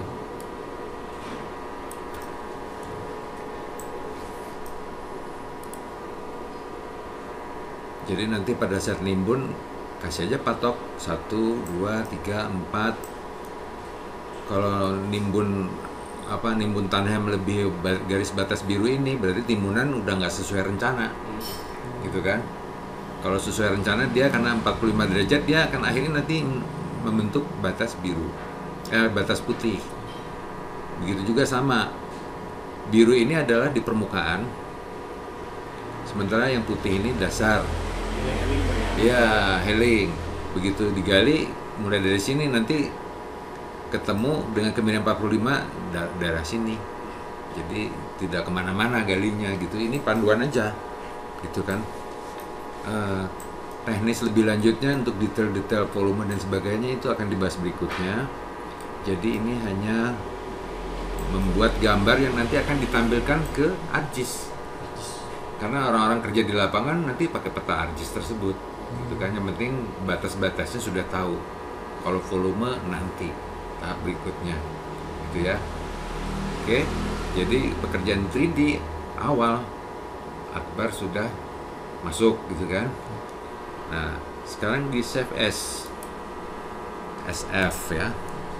Jadi nanti pada saat nimbun kasih aja patok satu, dua, tiga, empat. Kalau nimbun apa nimbun tanah yang lebih garis batas biru ini berarti timbunan udah nggak sesuai rencana, gitu kan? Kalau sesuai rencana dia karena empat puluh lima derajat dia akan akhirnya nanti membentuk batas biru, eh batas putih. Begitu juga sama, biru ini adalah di permukaan, sementara yang putih ini dasar. Ya, heling. Begitu digali, mulai dari sini nanti ketemu dengan kemiringan empat puluh lima da daerah sini. Jadi tidak kemana-mana galinya gitu. Ini panduan aja, gitu kan. Uh, teknis lebih lanjutnya untuk detail-detail volume dan sebagainya itu akan dibahas berikutnya. Jadi ini hanya membuat gambar yang nanti akan ditampilkan ke ArcGIS. Karena orang-orang kerja di lapangan nanti pakai peta ArcGIS tersebut, gitu kan. Yang penting batas-batasnya sudah tahu. Kalau volume nanti tahap berikutnya, gitu ya. Oke, jadi pekerjaan tiga D awal Akbar sudah masuk, gitu kan. Nah, sekarang di save as S F ya,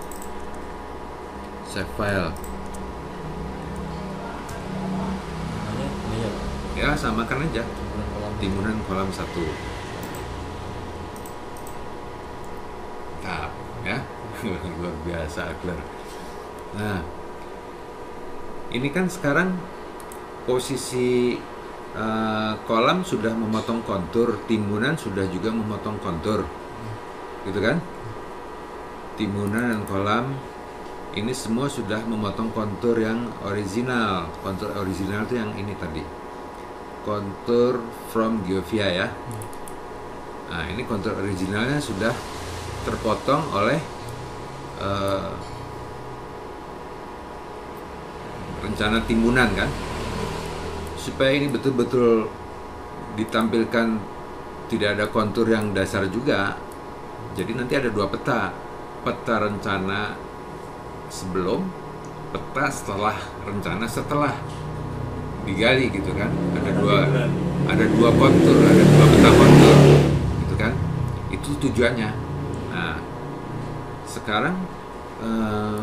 save file. Ya, samakan aja timbunan kolam satu. Tap, ya. Luar biasa, Akbar. Nah, ini kan sekarang posisi uh, kolam sudah memotong kontur, timbunan sudah juga memotong kontur, gitu kan? Timbunan dan kolam ini semua sudah memotong kontur yang original. Kontur original itu yang ini tadi, kontur from Geovia ya. Nah, ini kontur originalnya sudah terpotong oleh uh, rencana timbunan kan. Supaya ini betul-betul ditampilkan tidak ada kontur yang dasar juga. Jadi nanti ada dua peta, peta rencana sebelum, peta setelah rencana setelah digali, gitu kan. Ada dua ada dua kontur, ada dua peta kontur, gitu kan. Itu tujuannya. Nah, sekarang uh,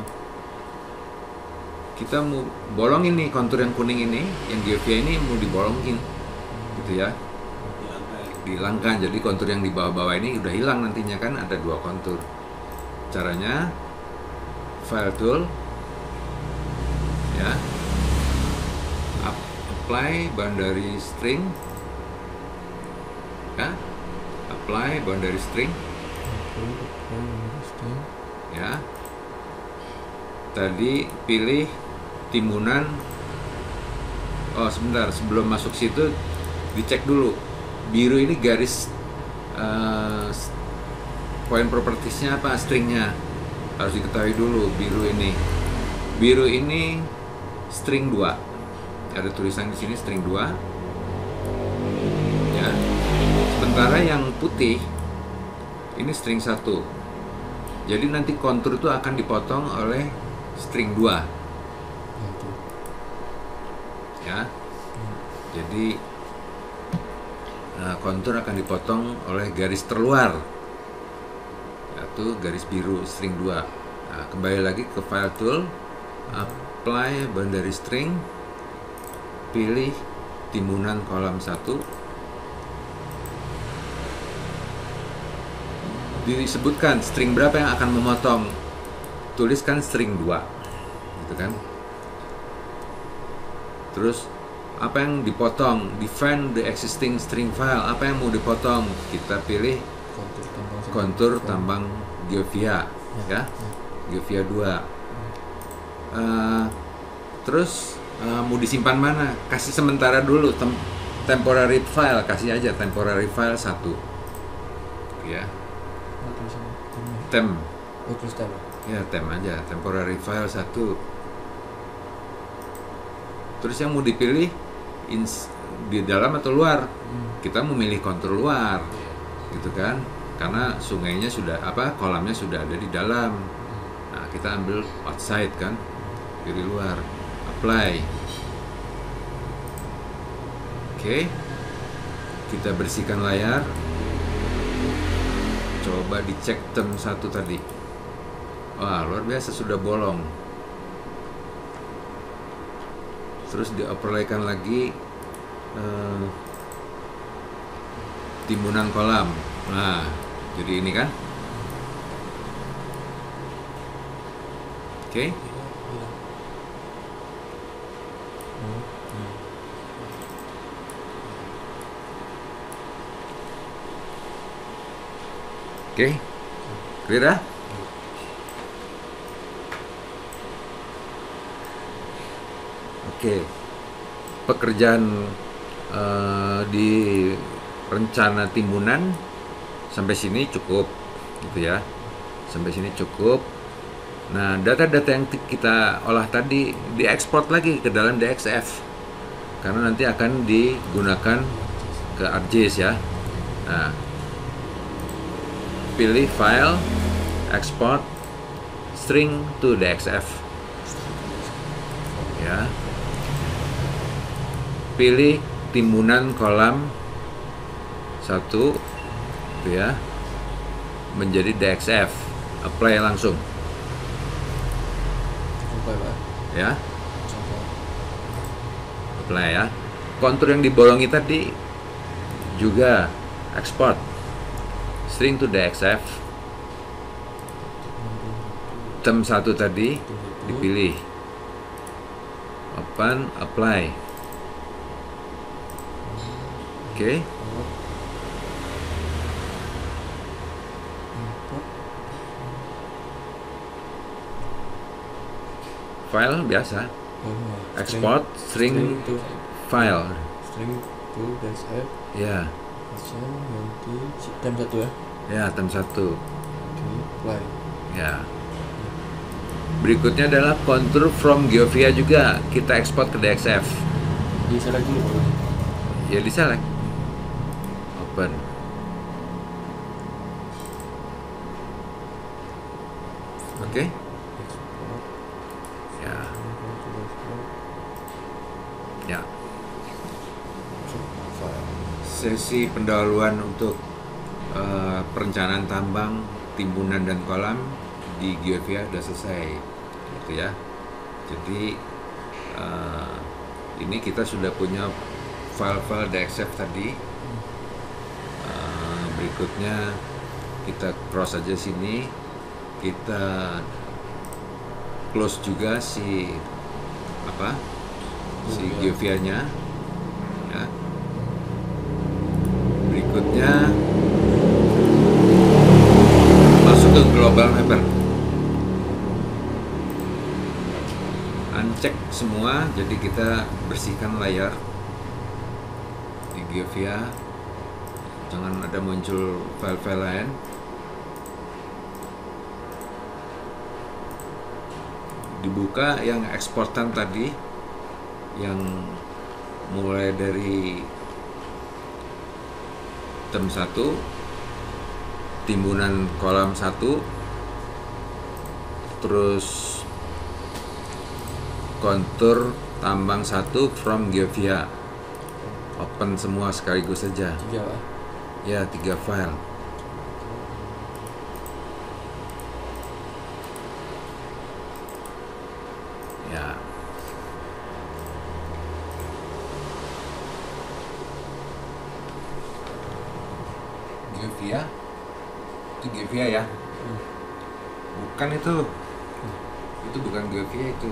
kita mau bolongin nih kontur yang kuning ini, yang Geovia ini mau dibolongin, gitu ya. Dihilangkan. Jadi kontur yang di bawah-bawah ini udah hilang nantinya kan, ada dua kontur. Caranya file tool ya, apply boundary string ya, apply boundary string ya. Tadi pilih timbunan. Oh sebentar, sebelum masuk situ dicek dulu biru ini garis uh, point propertiesnya apa, stringnya harus diketahui dulu. Biru ini biru ini string dua. Ada tulisan di sini string dua. Ya. Sementara yang putih ini string satu. Jadi nanti kontur itu akan dipotong oleh string dua. Itu. Ya. Jadi uh, kontur akan dipotong oleh garis terluar, yaitu garis biru string dua. Nah, kembali lagi ke file tool, apply boundary string, pilih timbunan kolom satu. Disebutkan string berapa yang akan memotong, tuliskan string dua, gitu kan. Terus apa yang dipotong, define the existing string file, apa yang mau dipotong, kita pilih Kontur tambang. kontur tambang Geovia, ya, Geovia dua. Uh, terus uh, mau disimpan mana, kasih sementara dulu, tem temporary file, kasih aja temporary file satu, ya, Oh, tulisan tem. tem, Oh, tulis tem. ya tem aja, temporary file satu. Terus yang mau dipilih ins di dalam atau luar, Hmm. kita memilih kontur luar, gitu kan, karena sungainya sudah apa, kolamnya sudah ada di dalam. Nah, kita ambil outside kan, dari luar, apply. Oke, kita bersihkan layar, coba dicek tem satu tadi. Wah, luar biasa, sudah bolong. Terus di-overlaykan lagi eh, timbunan kolam. Nah, jadi ini kan. Oke. Oh, iya. Oke. Clear ya? Oke. Pekerjaan eh, di rencana timbunan sampai sini cukup, gitu ya. Sampai sini cukup. Nah, data-data yang kita olah tadi diekspor lagi ke dalam D X F, karena nanti akan digunakan ke ArcGIS ya. Nah, pilih file, export, string to D X F, ya. Pilih timbunan kolam satu, gitu ya, menjadi D X F, apply langsung, Sampai, Pak. ya, Sampai. apply ya. Kontur yang dibolongi tadi juga export, string to D X F, tem satu tadi dipilih, open, apply. Oke, Import. Import. file biasa, Oh, iya. export, string, to file, string to dash f ya, action ganti tem satu ya. ya tem satu, Oke, apply. ya. Berikutnya adalah kontur from Geovia juga kita ekspor ke D X F, Di select dulu, Pak. ya di select, open. Oke, Export. ya, Go to dashboard. ya. File. Sesi pendahuluan untuk eh, perencanaan tambang, timbunan dan kolam di Geovia sudah selesai, gitu ya. Jadi eh, ini kita sudah punya file-file D X F tadi. Eh, berikutnya kita cross aja sini, kita close juga si apa si Geovia-nya, ya. Berikutnya masuk ke global mapper, uncheck semua, jadi kita bersihkan layar di Geovia, jangan ada muncul file-file lain. dibuka yang eksportan tadi, yang mulai dari term satu, timbunan kolam satu, terus kontur tambang satu from Geovia, open semua sekaligus saja. Tiga lah. Ya, tiga file. Ya. Geovia. Itu Geovia ya. Hmm. Bukan itu. Itu bukan Geovia itu.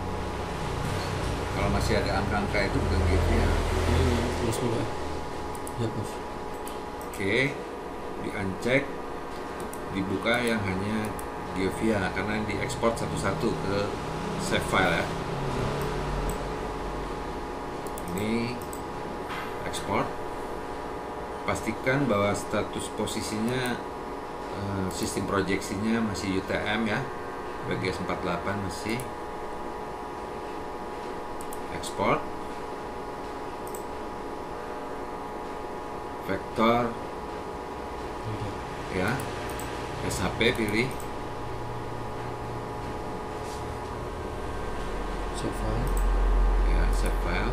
Kalau masih ada angka-angka itu bukan Geovia. Ini terus dulu. Ya bos. Oke, di uncheck, dibuka yang hanya Geovia karena diekspor satu-satu ke save file ya. Ini ekspor. Pastikan bahwa status posisinya uh, sistem proyeksinya masih U T M ya. B G S empat puluh delapan masih. Ekspor. Vektor ya, S H P pilih, Save file. ya save file.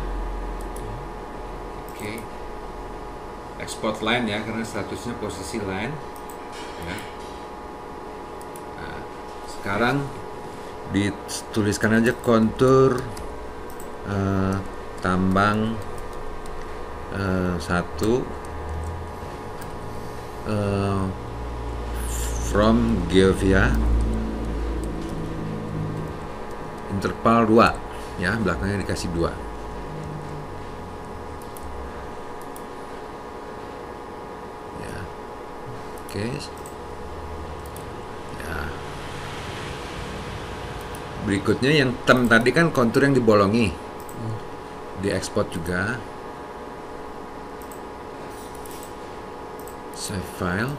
Oke, export line ya karena statusnya posisi line ya. Nah, sekarang dituliskan aja kontur uh, tambang uh, satu uh, from Geovia interval dua ya, belakangnya dikasih dua. Ya. Oke. Ya. Berikutnya yang tem tadi kan kontur yang dibolongi. Hmm. Diekspor juga. Save file.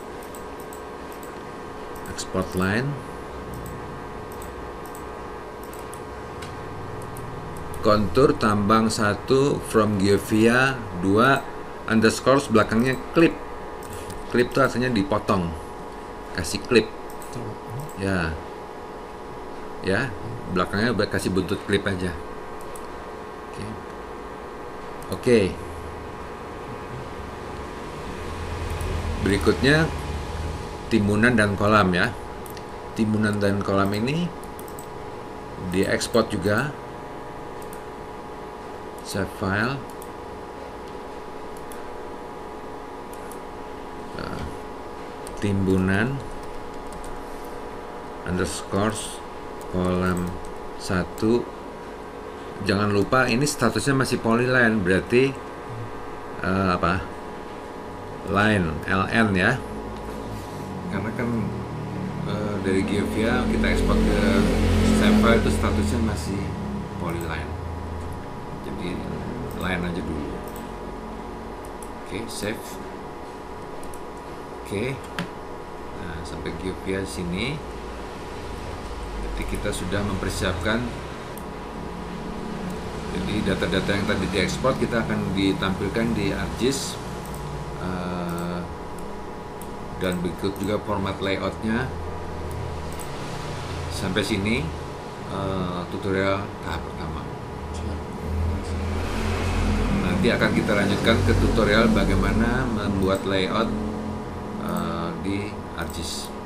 Export line. Kontur tambang satu from Geovia dua underscore belakangnya clip. Clip itu artinya dipotong. Kasih clip. Tuh. Ya. Ya, belakangnya kasih buntut clip aja. Oke. Oke. Berikutnya timbunan dan kolam ya. Timbunan dan kolam ini diekspor juga. Save file. Uh, timbunan underscore kolam satu. Jangan lupa ini statusnya masih polyline, berarti uh, apa? Line L N ya. Karena kan uh, dari Geovia kita ekspor ke save file itu statusnya masih polyline. Jadi line aja dulu. Oke, save. Oke. Nah, sampai Geovia sini. Berarti kita sudah mempersiapkan. Jadi data-data yang tadi diekspor kita akan ditampilkan di ArcGIS. Uh, dan berikut juga format layoutnya. Sampai sini uh, tutorial tahap pertama. Nanti akan kita lanjutkan ke tutorial bagaimana membuat layout uh, di ArcGIS.